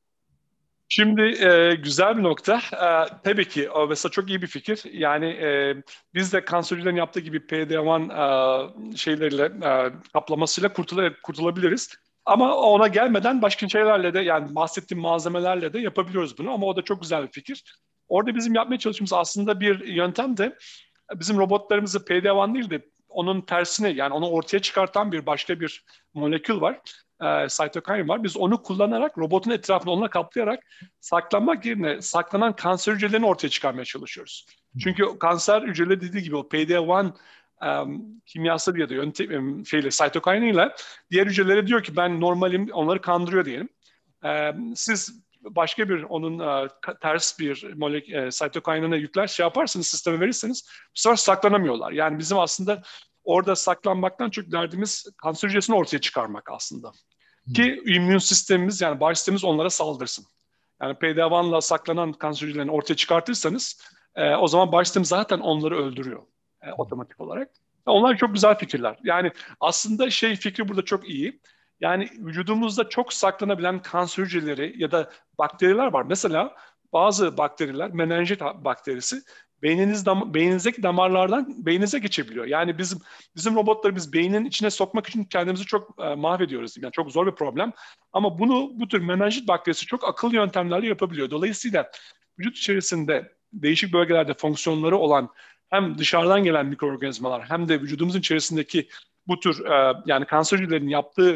Şimdi e, güzel bir nokta. E, tabii ki o mesela çok iyi bir fikir. Yani e, biz de kansercilerin yaptığı gibi P D bir e, şeyleriyle e, kaplamasıyla kurtula- kurtulabiliriz. Ama ona gelmeden başka şeylerle de yani bahsettiğim malzemelerle de yapabiliyoruz bunu. Ama o da çok güzel bir fikir. Orada bizim yapmaya çalıştığımız aslında bir yöntem de bizim robotlarımızı P D bir değil de onun tersine yani onu ortaya çıkartan bir başka bir molekül var. E, cytokine var. Biz onu kullanarak robotun etrafını onunla kaplayarak saklanmak yerine saklanan kanser hücrelerini ortaya çıkarmaya çalışıyoruz. Çünkü kanser hücreleri dediği gibi o P D bir um, kimyasal ya da yöntem şeyle cytokine ile diğer hücrelere diyor ki ben normalim onları kandırıyor diyelim. E, siz başka bir onun e, ters bir molek e, cytokine'ına yükler şey yaparsanız sisteme verirseniz bu sefer saklanamıyorlar. Yani bizim aslında orada saklanmaktan çok derdimiz kanser hücresini ortaya çıkarmak aslında. Ki immün sistemimiz yani bağış sistemimiz onlara saldırsın. Yani P D bir ile saklanan kanser hücrelerini ortaya çıkartırsanız e, o zaman bağış sistemi zaten onları öldürüyor e, otomatik olarak. Onlar çok güzel fikirler. Yani aslında şey fikri burada çok iyi. Yani vücudumuzda çok saklanabilen kanser hücreleri ya da bakteriler var. Mesela bazı bakteriler, menenjit bakterisi beyniniz dam beyninizdeki damarlardan beyninize geçebiliyor. Yani bizim bizim robotları biz beynin içine sokmak için kendimizi çok e, mahvediyoruz. Yani çok zor bir problem. Ama bunu bu tür menenjit bakterisi çok akıllı yöntemlerle yapabiliyor. Dolayısıyla vücut içerisinde değişik bölgelerde fonksiyonları olan hem dışarıdan gelen mikroorganizmalar hem de vücudumuzun içerisindeki bu tür e, yani kanser hücrelerinin yaptığı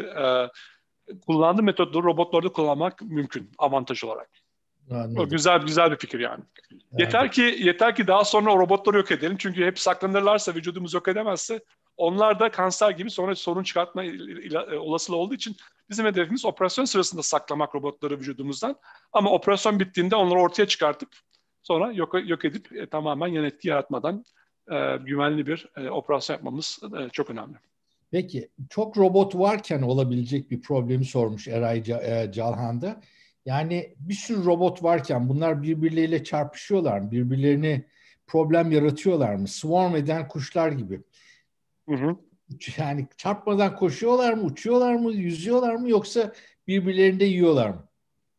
e, kullandığı metodları robotlarda kullanmak mümkün avantaj olarak. O Anladım. güzel güzel bir fikir yani. Yani, Yeter ki yeter ki daha sonra o robotları yok edelim. Çünkü hep saklanırlarsa vücudumuz yok edemezse onlar da kanser gibi sonra sorun çıkartma olasılığı olduğu için bizim hedefimiz operasyon sırasında saklamak robotları vücudumuzdan. Ama operasyon bittiğinde onları ortaya çıkartıp sonra yok, yok edip e, tamamen yan etki yaratmadan e, güvenli bir e, operasyon yapmamız e, çok önemli. peki çok robot varken olabilecek bir problemi sormuş Eray Ca- e, Calhan'da. Yani bir sürü robot varken bunlar birbirleriyle çarpışıyorlar mı? Birbirlerini problem yaratıyorlar mı? Swarm eden kuşlar gibi. Hı hı. Yani çarpmadan koşuyorlar mı, uçuyorlar mı, yüzüyorlar mı yoksa birbirlerini de yiyorlar mı?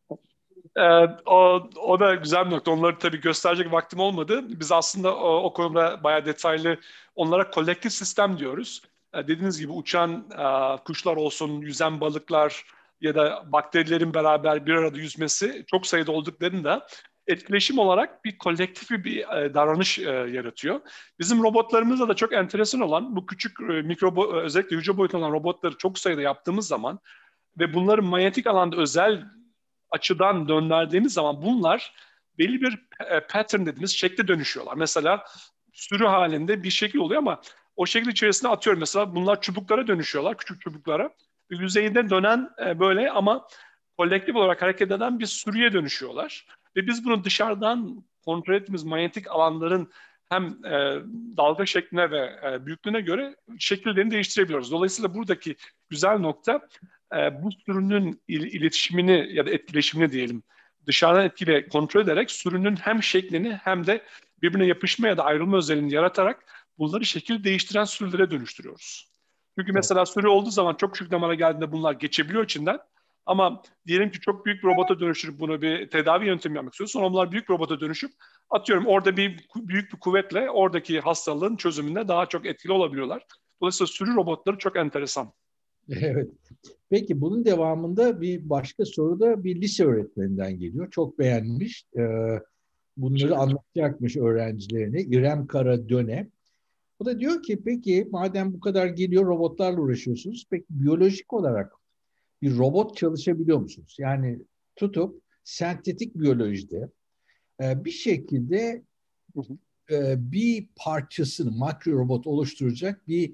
Ee, o, o da güzel bir nokta. Onları tabii gösterecek vaktim olmadı. Biz aslında o, o konuda bayağı detaylı onlara kolektif sistem diyoruz. Ee, dediğiniz gibi uçan e, kuşlar olsun, yüzen balıklar ya da bakterilerin beraber bir arada yüzmesi çok sayıda olduklarında etkileşim olarak bir kolektif bir e, davranış e, yaratıyor. Bizim robotlarımızda da çok enteresan olan bu küçük e, mikro özellikle hücre boyutunda olan robotları çok sayıda yaptığımız zaman ve bunların manyetik alanda özel açıdan döndürdüğümüz zaman bunlar belli bir e, pattern dediğimiz şekle dönüşüyorlar. Mesela sürü halinde bir şekil oluyor ama o şekil içerisinde atıyorum mesela bunlar çubuklara dönüşüyorlar, küçük çubuklara. Yüzeyinde dönen e, böyle ama kolektif olarak hareket eden bir sürüye dönüşüyorlar. Ve biz bunu dışarıdan kontrol ettiğimiz manyetik alanların hem e, dalga şekline ve e, büyüklüğüne göre şekillerini değiştirebiliyoruz. Dolayısıyla buradaki güzel nokta e, bu sürünün il, iletişimini ya da etkileşimini diyelim dışarıdan etkiyle kontrol ederek sürünün hem şeklini hem de birbirine yapışma ya da ayrılma özelliğini yaratarak bunları şekil değiştiren sürülere dönüştürüyoruz. Çünkü Çok. mesela sürü olduğu zaman çok küçük damara geldiğinde bunlar geçebiliyor içinden. Ama diyelim ki çok büyük bir robota dönüştürüp bunu bir tedavi yöntemi yapmak istiyorsun. Onlar büyük bir robota dönüşüp atıyorum orada bir büyük bir kuvvetle oradaki hastalığın çözümünde daha çok etkili olabiliyorlar. Dolayısıyla sürü robotları çok enteresan. Evet. Peki bunun devamında bir başka soru da bir lise öğretmeninden geliyor. Çok beğenmiş. Ee, bunları Teşekkür ederim. anlatacakmış öğrencilerine. İrem Kara Döne. O da diyor ki peki madem bu kadar geliyor robotlarla uğraşıyorsunuz. Peki biyolojik olarak bir robot çalışabiliyor musunuz? Yani tutup sentetik biyolojide e, bir şekilde Hı hı. e, bir parçasını makro robot oluşturacak bir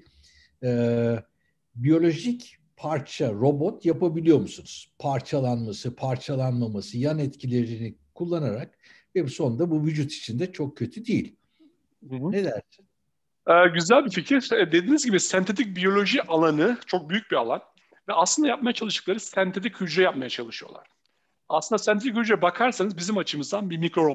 e, biyolojik parça robot yapabiliyor musunuz? Parçalanması, parçalanmaması, yan etkilerini kullanarak ve sonunda bu vücut içinde çok kötü değil. Hı hı. Ne dersin? Ee, güzel bir fikir. Ee, dediğiniz gibi sentetik biyoloji alanı çok büyük bir alan. Ve aslında yapmaya çalıştıkları sentetik hücre yapmaya çalışıyorlar. Aslında sentetik hücre bakarsanız bizim açımızdan bir mikro robot.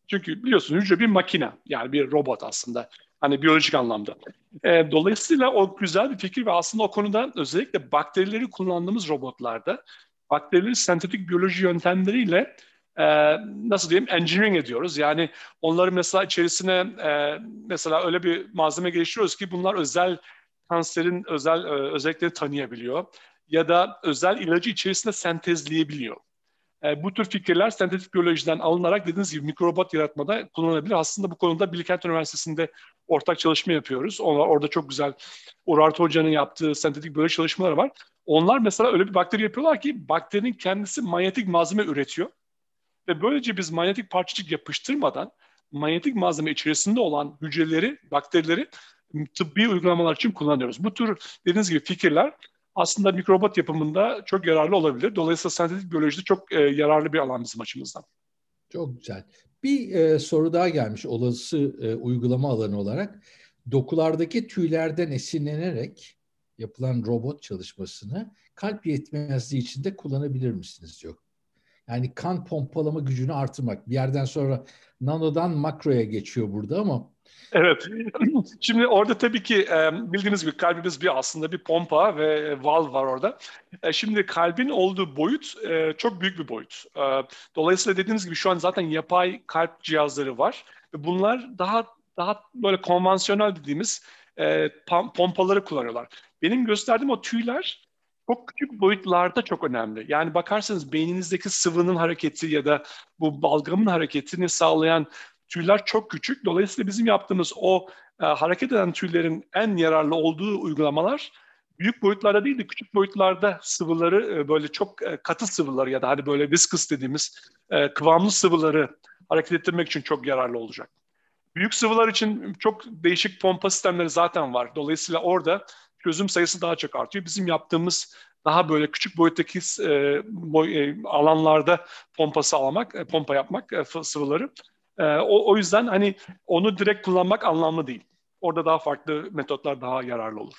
Çünkü biliyorsun hücre bir makine, yani bir robot aslında. Hani biyolojik anlamda. E, dolayısıyla o güzel bir fikir ve aslında o konuda özellikle bakterileri kullandığımız robotlarda bakterileri sentetik biyoloji yöntemleriyle e, nasıl diyeyim engineering ediyoruz. Yani onları mesela içerisine e, mesela öyle bir malzeme geliştiriyoruz ki bunlar özel kanserin özel e, özelliklerini tanıyabiliyor ya da özel ilacı içerisinde sentezleyebiliyor. E, bu tür fikirler sentetik biyolojiden alınarak dediğiniz gibi mikrobot yaratmada kullanılabilir. Aslında bu konuda Bilkent Üniversitesi'nde ortak çalışma yapıyoruz. Onlar, orada çok güzel Urartu Hoca'nın yaptığı sentetik biyoloji çalışmaları var. Onlar mesela öyle bir bakteri yapıyorlar ki bakterinin kendisi manyetik malzeme üretiyor. Ve böylece biz manyetik parçacık yapıştırmadan manyetik malzeme içerisinde olan hücreleri, bakterileri tıbbi uygulamalar için kullanıyoruz. Bu tür dediğiniz gibi fikirler aslında mikrobot yapımında çok yararlı olabilir. Dolayısıyla sentetik biyolojide çok e, yararlı bir alan bizim açımızdan. Çok güzel. Bir e, soru daha gelmiş olası e, uygulama alanı olarak. Dokulardaki tüylerden esinlenerek yapılan robot çalışmasını kalp yetmezliği için de kullanabilir misiniz diyor. Yani kan pompalama gücünü artırmak. Bir yerden sonra nanodan makroya geçiyor burada ama. Evet. Şimdi orada tabii ki e, bildiğiniz gibi kalbimiz bir aslında bir pompa ve valv var orada. E, Şimdi kalbin olduğu boyut e, çok büyük bir boyut. E, Dolayısıyla dediğiniz gibi şu an zaten yapay kalp cihazları var. Ve bunlar daha daha böyle konvansiyonel dediğimiz e, pom- pompaları kullanıyorlar. Benim gösterdiğim o tüyler çok küçük boyutlarda çok önemli. Yani bakarsanız beyninizdeki sıvının hareketi ya da bu balgamın hareketini sağlayan tüyler çok küçük. Dolayısıyla bizim yaptığımız o e, hareket eden tüylerin en yararlı olduğu uygulamalar büyük boyutlarda değil de küçük boyutlarda sıvıları e, böyle çok e, katı sıvıları ya da hani böyle viscous dediğimiz e, kıvamlı sıvıları hareket ettirmek için çok yararlı olacak. Büyük sıvılar için çok değişik pompa sistemleri zaten var. Dolayısıyla orada çözüm sayısı daha çok artıyor. Bizim yaptığımız daha böyle küçük boyuttaki e, boy, e, alanlarda pompa sağlamak, e, pompa yapmak e, sıvıları. E, o, o yüzden hani onu direkt kullanmak anlamlı değil. Orada daha farklı metotlar daha yararlı olur.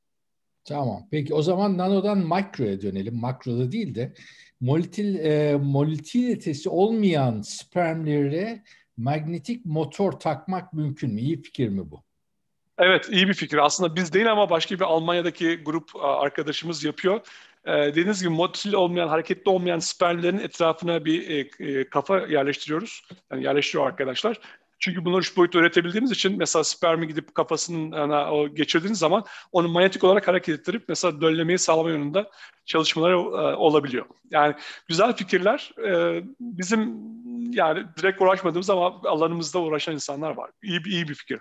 Tamam. Peki o zaman nanodan makroya dönelim. Makroda değil de molekül e, molekülitesi olmayan spermlere manyetik motor takmak mümkün mü? İyi fikir mi bu? Evet, iyi bir fikir. Aslında biz değil ama başka bir Almanya'daki grup a, arkadaşımız yapıyor. Ee, dediğiniz gibi motil olmayan, hareketli olmayan spermlerin etrafına bir e, e, kafa yerleştiriyoruz. Yani yerleştiriyor arkadaşlar. Çünkü bunları üç boyutlu üretebildiğimiz için mesela spermi gidip kafasının ana, o geçirdiğiniz zaman onu manyetik olarak hareket ettirip mesela döllemeyi sağlama yönünde çalışmaları e, olabiliyor. Yani güzel fikirler. E, bizim yani direkt uğraşmadığımız ama alanımızda uğraşan insanlar var. İyi, iyi bir fikir.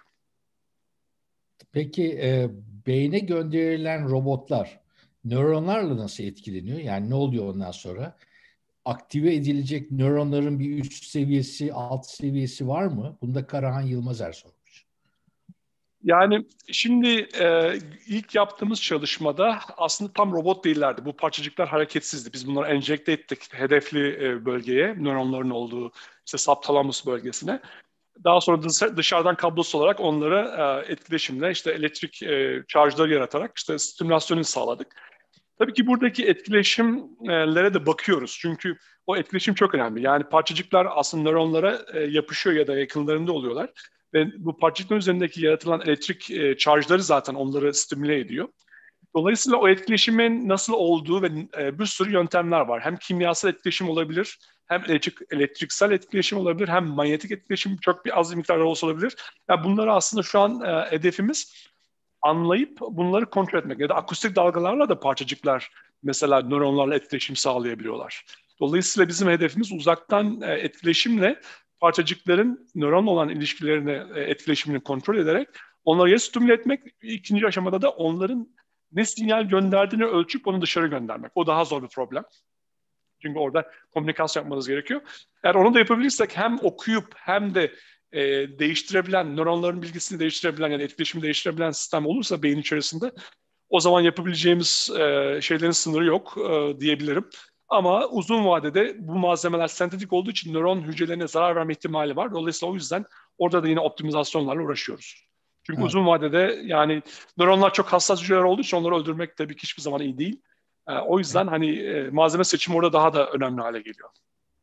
Peki e, beyne gönderilen robotlar nöronlarla nasıl etkileniyor? Yani ne oluyor ondan sonra? Aktive edilecek nöronların bir üst seviyesi, alt seviyesi var mı? Bunda Karahan Yılmazer sormuş. Yani şimdi e, ilk yaptığımız çalışmada aslında tam robot değillerdi. Bu parçacıklar hareketsizdi. Biz bunları enjekte ettik hedefli e, bölgeye, nöronların olduğu işte subthalamus bölgesine. Daha sonra dışa- dışarıdan kablosuz olarak onlara e, etkileşimle işte elektrik e, charge'ları yaratarak işte stimülasyonu sağladık. Tabii ki buradaki etkileşimlere de bakıyoruz. Çünkü o etkileşim çok önemli. Yani parçacıklar aslında nöronlara e, yapışıyor ya da yakınlarında oluyorlar. Ve bu parçacıkların üzerindeki yaratılan elektrik e, charge'ları zaten onları stimüle ediyor. Dolayısıyla o etkileşimin nasıl olduğu ve e, bir sürü yöntemler var. Hem kimyasal etkileşim olabilir, hem elektrik, elektriksel etkileşim olabilir, hem manyetik etkileşim çok bir az miktarda olsa olabilir. Yani bunları aslında şu an e, hedefimiz anlayıp bunları kontrol etmek. Ya da akustik dalgalarla da parçacıklar mesela nöronlarla etkileşim sağlayabiliyorlar. Dolayısıyla bizim hedefimiz uzaktan e, etkileşimle parçacıkların nöron olan ilişkilerini, e, etkileşimini kontrol ederek onları ya stimüle etmek, ikinci aşamada da onların ne sinyal gönderdiğini ölçüp onu dışarı göndermek. O daha zor bir problem. Çünkü orada komünikasyon yapmanız gerekiyor. Eğer onu da yapabilirsek hem okuyup hem de e, değiştirebilen, nöronların bilgisini değiştirebilen yani etkileşimi değiştirebilen sistem olursa beyin içerisinde o zaman yapabileceğimiz e, şeylerin sınırı yok e, diyebilirim. Ama uzun vadede bu malzemeler sentetik olduğu için nöron hücrelerine zarar verme ihtimali var. Dolayısıyla o yüzden orada da yine optimizasyonlarla uğraşıyoruz. Çünkü Evet. uzun vadede yani nöronlar çok hassas hücreler olduğu için onları öldürmek tabii ki hiçbir zaman iyi değil. E, o yüzden hani e, malzeme seçimi orada daha da önemli hale geliyor.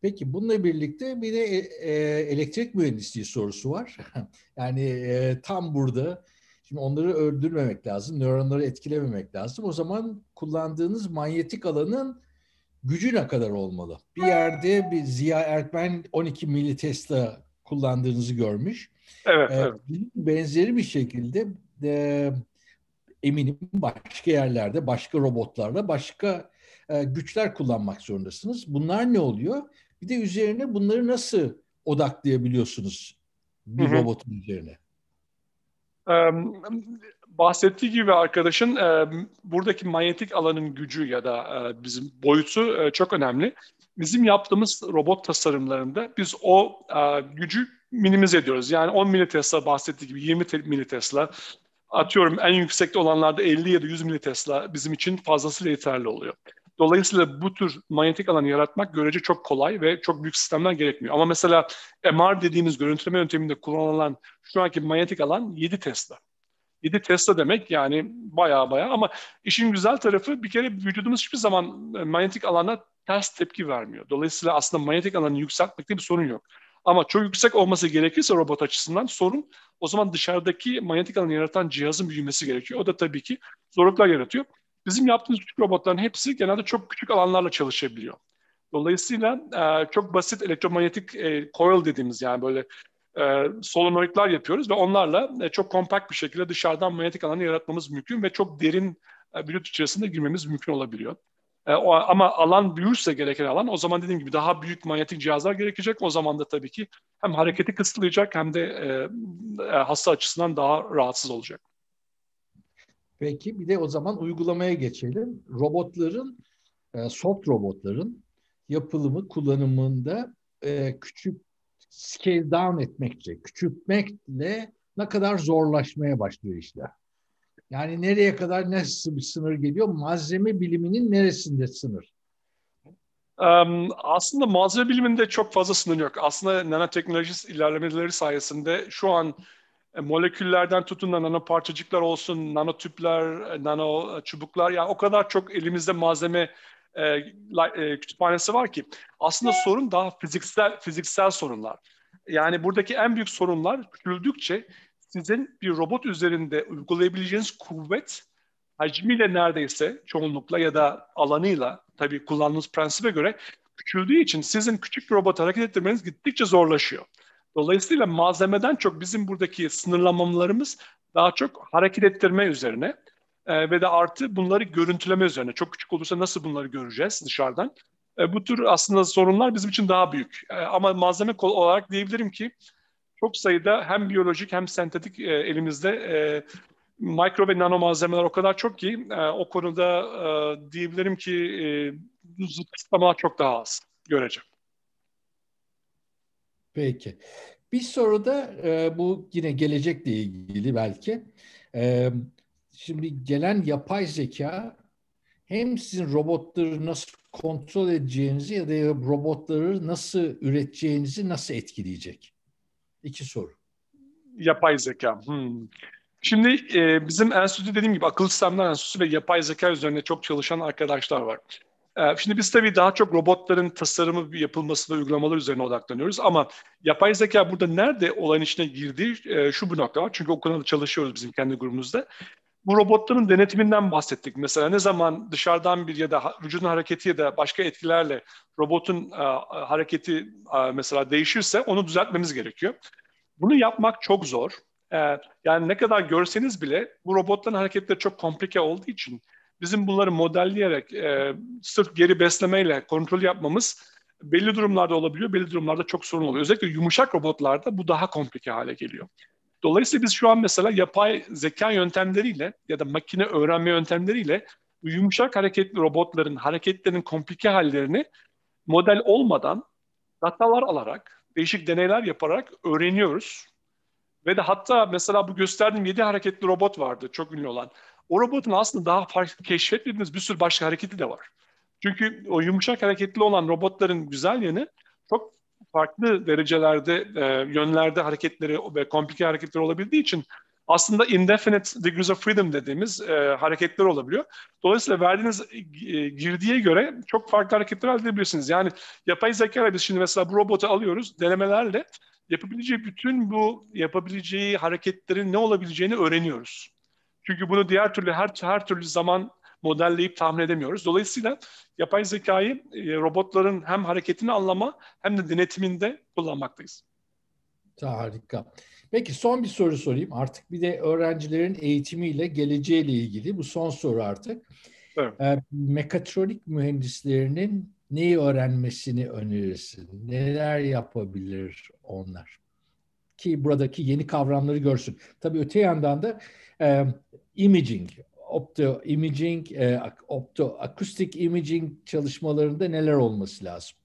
Peki bununla birlikte bir de e, e, elektrik mühendisliği sorusu var. Yani e, tam burada. Şimdi onları öldürmemek lazım, nöronları etkilememek lazım. O zaman kullandığınız manyetik alanın gücü ne kadar olmalı? Bir yerde bir Ziya Erkmen on iki militesla kullandığınızı görmüş. Evet, E, evet. benzeri bir şekilde e, eminim başka yerlerde, başka robotlarla, başka e, güçler kullanmak zorundasınız. Bunlar ne oluyor? Bir de üzerine bunları nasıl odaklayabiliyorsunuz Hı bir hı. robotun üzerine? Em, Bahsettiği gibi arkadaşın e, buradaki manyetik alanın gücü ya da e, bizim boyutu e, çok önemli. Bizim yaptığımız robot tasarımlarında biz o e, gücü minimize ediyoruz. Yani on militesla bahsettiği gibi yirmi militesla atıyorum en yüksekte olanlarda elli ya da yüz militesla bizim için fazlasıyla yeterli oluyor. Dolayısıyla bu tür manyetik alanı yaratmak görece çok kolay ve çok büyük sistemler gerekmiyor. Ama mesela M R dediğimiz görüntüleme yönteminde kullanılan şu anki manyetik alan yedi Tesla. yedi Tesla demek yani baya baya ama işin güzel tarafı bir kere vücudumuz hiçbir zaman e, manyetik alana ters tepki vermiyor. Dolayısıyla aslında manyetik alanı yükseltmekte bir sorun yok. Ama çok yüksek olması gerekirse robot açısından sorun o zaman dışarıdaki manyetik alanı yaratan cihazın büyümesi gerekiyor. O da tabii ki zorluklar yaratıyor. Bizim yaptığımız küçük robotların hepsi genelde çok küçük alanlarla çalışabiliyor. Dolayısıyla e, çok basit elektromanyetik e, coil dediğimiz yani böyle e, solenoidlar yapıyoruz ve onlarla e, çok kompakt bir şekilde dışarıdan manyetik alanı yaratmamız mümkün ve çok derin e, Bluetooth içerisinde girmemiz mümkün olabiliyor. E, o, ama alan büyürse gereken alan o zaman dediğim gibi daha büyük manyetik cihazlar gerekecek. O zaman da tabii ki hem hareketi kısıtlayacak hem de e, e, hasta açısından daha rahatsız olacak. Peki bir de o zaman uygulamaya geçelim. Robotların, e, soft robotların yapılımı, kullanımında e, küçük scale down etmekle, küçültmekle ne kadar zorlaşmaya başlıyor işler. Yani nereye kadar nasıl bir sınır geliyor? Malzeme biliminin neresinde sınır? Um, aslında malzeme biliminde çok fazla sınır yok. Aslında nanoteknoloji ilerlemeleri sayesinde şu an e, moleküllerden tutun da nano parçacıklar olsun, nano tüpler, e, nano çubuklar yani o kadar çok elimizde malzeme e, e, kütüphanesi var ki aslında sorun daha fiziksel fiziksel sorunlar. Yani buradaki en büyük sorunlar küçüldükçe sizin bir robot üzerinde uygulayabileceğiniz kuvvet hacmiyle neredeyse çoğunlukla ya da alanıyla tabii kullandığınız prensibe göre küçüldüğü için sizin küçük bir robotu hareket ettirmeniz gittikçe zorlaşıyor. Dolayısıyla malzemeden çok bizim buradaki sınırlamalarımız daha çok hareket ettirme üzerine e, ve de artı bunları görüntüleme üzerine. Çok küçük olursa nasıl bunları göreceğiz dışarıdan? E, bu tür aslında sorunlar bizim için daha büyük. E, ama malzeme olarak diyebilirim ki çok sayıda hem biyolojik hem sentetik e, elimizde e, mikro ve nano malzemeler o kadar çok ki e, o konuda e, diyebilirim ki e, kısıtlamalar çok daha az göreceğim. Peki. Bir soru da e, bu yine gelecekle ilgili belki. E, şimdi gelen yapay zeka hem sizin robotları nasıl kontrol edeceğinizi ya da robotları nasıl üreteceğinizi nasıl etkileyecek? İki soru. Yapay zeka. Hmm. Şimdi e, bizim enstitü dediğim gibi akıllı sistemler enstitüsü ve yapay zeka üzerine çok çalışan arkadaşlar var. E, şimdi biz tabii daha çok robotların tasarımı yapılması ve uygulamalar üzerine odaklanıyoruz ama yapay zeka burada nerede olayın içine girdiği e, şu bu nokta var. Çünkü o konuda çalışıyoruz bizim kendi grubumuzda. Bu robotların denetiminden bahsettik. Mesela ne zaman dışarıdan bir ya da vücudun hareketi ya da başka etkilerle robotun e, hareketi e, mesela değişirse onu düzeltmemiz gerekiyor. Bunu yapmak çok zor. Ee, yani ne kadar görseniz bile bu robotların hareketleri çok komplike olduğu için bizim bunları modelleyerek e, sırf geri beslemeyle kontrol yapmamız belli durumlarda olabiliyor, belli durumlarda çok sorun oluyor. Özellikle yumuşak robotlarda bu daha komplike hale geliyor. Dolayısıyla biz şu an mesela yapay zeka yöntemleriyle ya da makine öğrenme yöntemleriyle bu yumuşak hareketli robotların hareketlerinin komplike hallerini model olmadan datalar alarak, değişik deneyler yaparak öğreniyoruz. Ve de hatta mesela bu gösterdiğim yedi hareketli robot vardı, çok ünlü olan. O robotun aslında daha farklı keşfetmediğimiz bir sürü başka hareketi de var. Çünkü o yumuşak hareketli olan robotların güzel yanı çok farklı derecelerde, e, yönlerde hareketleri ve komplike hareketleri olabildiği için aslında indefinite degrees of freedom dediğimiz e, hareketler olabiliyor. Dolayısıyla verdiğiniz e, girdiye göre çok farklı hareketler elde edebilirsiniz. Yani yapay zeka ile biz şimdi mesela bu robotu alıyoruz, denemelerle yapabileceği bütün bu yapabileceği hareketlerin ne olabileceğini öğreniyoruz. Çünkü bunu diğer türlü her her türlü zaman modelleyip tahmin edemiyoruz. Dolayısıyla yapay zekayı e, robotların hem hareketini anlama hem de denetiminde kullanmaktayız. Harika. Peki son bir soru sorayım. Artık bir de öğrencilerin eğitimiyle geleceğiyle ilgili bu son soru artık. Evet. Ee, mekatronik mühendislerinin neyi öğrenmesini önerirsin? Neler yapabilir onlar? Ki buradaki yeni kavramları görsün. Tabii öte yandan da e, imaging, opto imaging, e, opto akustik imaging çalışmalarında neler olması lazım?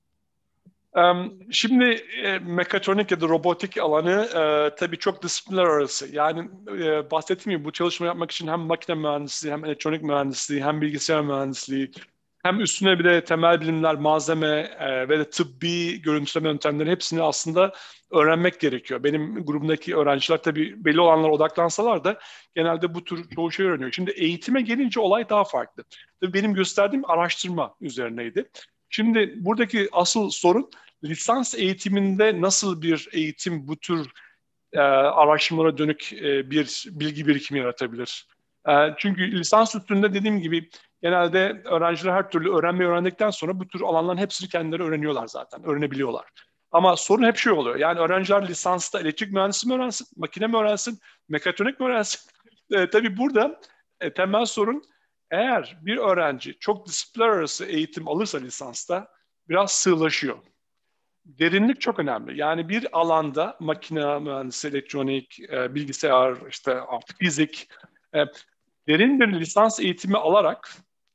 Şimdi e, mekatronik ya da robotik alanı e, tabii çok disiplinler arası. Yani e, bahsettiğim gibi bu çalışma yapmak için hem makine mühendisliği, hem elektronik mühendisliği, hem bilgisayar mühendisliği, hem üstüne bir de temel bilimler, malzeme e, ve de tıbbi görüntüleme yöntemleri hepsini aslında öğrenmek gerekiyor. Benim grubumdaki öğrenciler tabii belli olanlara odaklansalar da genelde bu tür çoğu şey öğreniyor. Şimdi eğitime gelince olay daha farklı. Tabii benim gösterdiğim araştırma üzerineydi. Şimdi buradaki asıl sorun lisans eğitiminde nasıl bir eğitim bu tür e, araştırmalara dönük e, bir bilgi birikimi yaratabilir? E, çünkü lisans üstünde dediğim gibi genelde öğrenciler her türlü öğrenmeyi öğrendikten sonra bu tür alanların hepsini kendileri öğreniyorlar zaten, öğrenebiliyorlar. Ama sorun hep şey oluyor. Yani öğrenciler lisansta elektrik mühendisi mi öğrensin, makine mi öğrensin, mekatronik mi öğrensin? E, tabii burada e, temel sorun eğer bir öğrenci çok disiplinler arası eğitim alırsa lisansta biraz sığlaşıyor. Derinlik çok önemli. Yani bir alanda makine mühendisi, elektronik, e, bilgisayar, işte artık fizik, e, derin bir lisans eğitimi alarak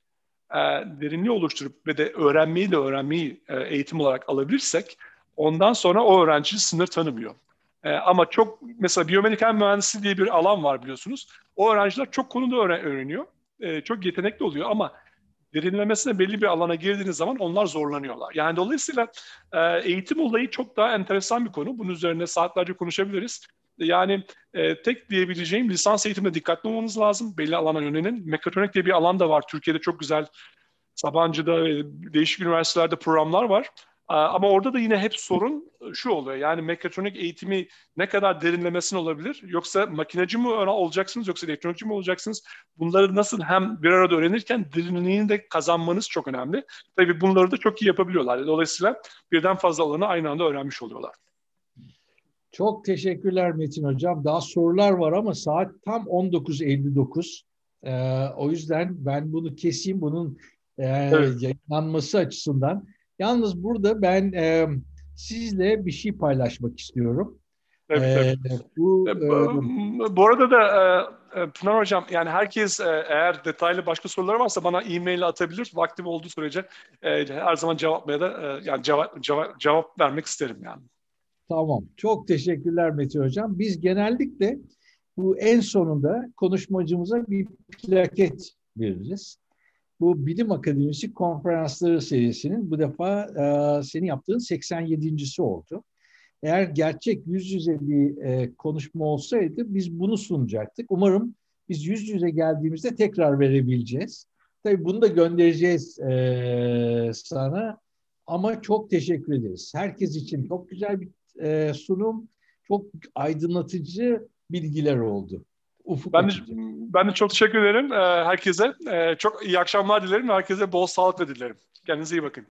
e, derinliği oluşturup ve de öğrenmeyi de öğrenmeyi e, eğitim olarak alabilirsek ondan sonra o öğrenci sınır tanımıyor. E, ama çok mesela biyomedikal mühendisliği diye bir alan var biliyorsunuz. O öğrenciler çok konuda öğren öğreniyor. E, çok yetenekli oluyor ama derinlemesine belli bir alana girdiğiniz zaman onlar zorlanıyorlar. Yani dolayısıyla e, eğitim olayı çok daha enteresan bir konu. Bunun üzerine saatlerce konuşabiliriz. Yani e, tek diyebileceğim lisans eğitimde dikkatli olmanız lazım. Belli alana yönelin. Mekatronik diye bir alan da var. Türkiye'de çok güzel Sabancı'da ve değişik üniversitelerde programlar var. Ama orada da yine hep sorun şu oluyor. Yani mekatronik eğitimi ne kadar derinlemesine olabilir? Yoksa makineci mi olacaksınız yoksa elektronikçi mi olacaksınız? Bunları nasıl hem bir arada öğrenirken derinliğini de kazanmanız çok önemli. Tabii bunları da çok iyi yapabiliyorlar. Dolayısıyla birden fazla alanı aynı anda öğrenmiş oluyorlar. Çok teşekkürler Metin Hocam. Daha sorular var ama saat tam on dokuz elli dokuz. Ee, o yüzden ben bunu keseyim. Bunun e, Evet. yayınlanması açısından. Yalnız burada ben e, sizle bir şey paylaşmak istiyorum. Tabii E, tabii. bu E, e, bu bu arada da e, e, Pınar Hocam yani herkes e, eğer detaylı başka soruları varsa bana e-mail atabilir. Vaktim olduğu sürece e, her zaman cevap ya da e, yani cevap, cevap cevap vermek isterim yani. Tamam. Çok teşekkürler Metin Hocam. Biz genellikle bu en sonunda konuşmacımıza bir plaket veririz. Bu Bilim Akademisi konferansları serisinin bu defa e, senin yaptığın seksen yedincisi oldu. Eğer gerçek yüz yüze bir e, konuşma olsaydı biz bunu sunacaktık. Umarım biz yüz yüze geldiğimizde tekrar verebileceğiz. Tabii bunu da göndereceğiz e, sana. Ama çok teşekkür ederiz. Herkes için çok güzel bir e, sunum, çok aydınlatıcı bilgiler oldu. Ufuk Ben de, açıcı. ben de çok teşekkür ederim e, herkese. E, çok iyi akşamlar dilerim. Herkese bol sağlık dilerim. Kendinize iyi bakın.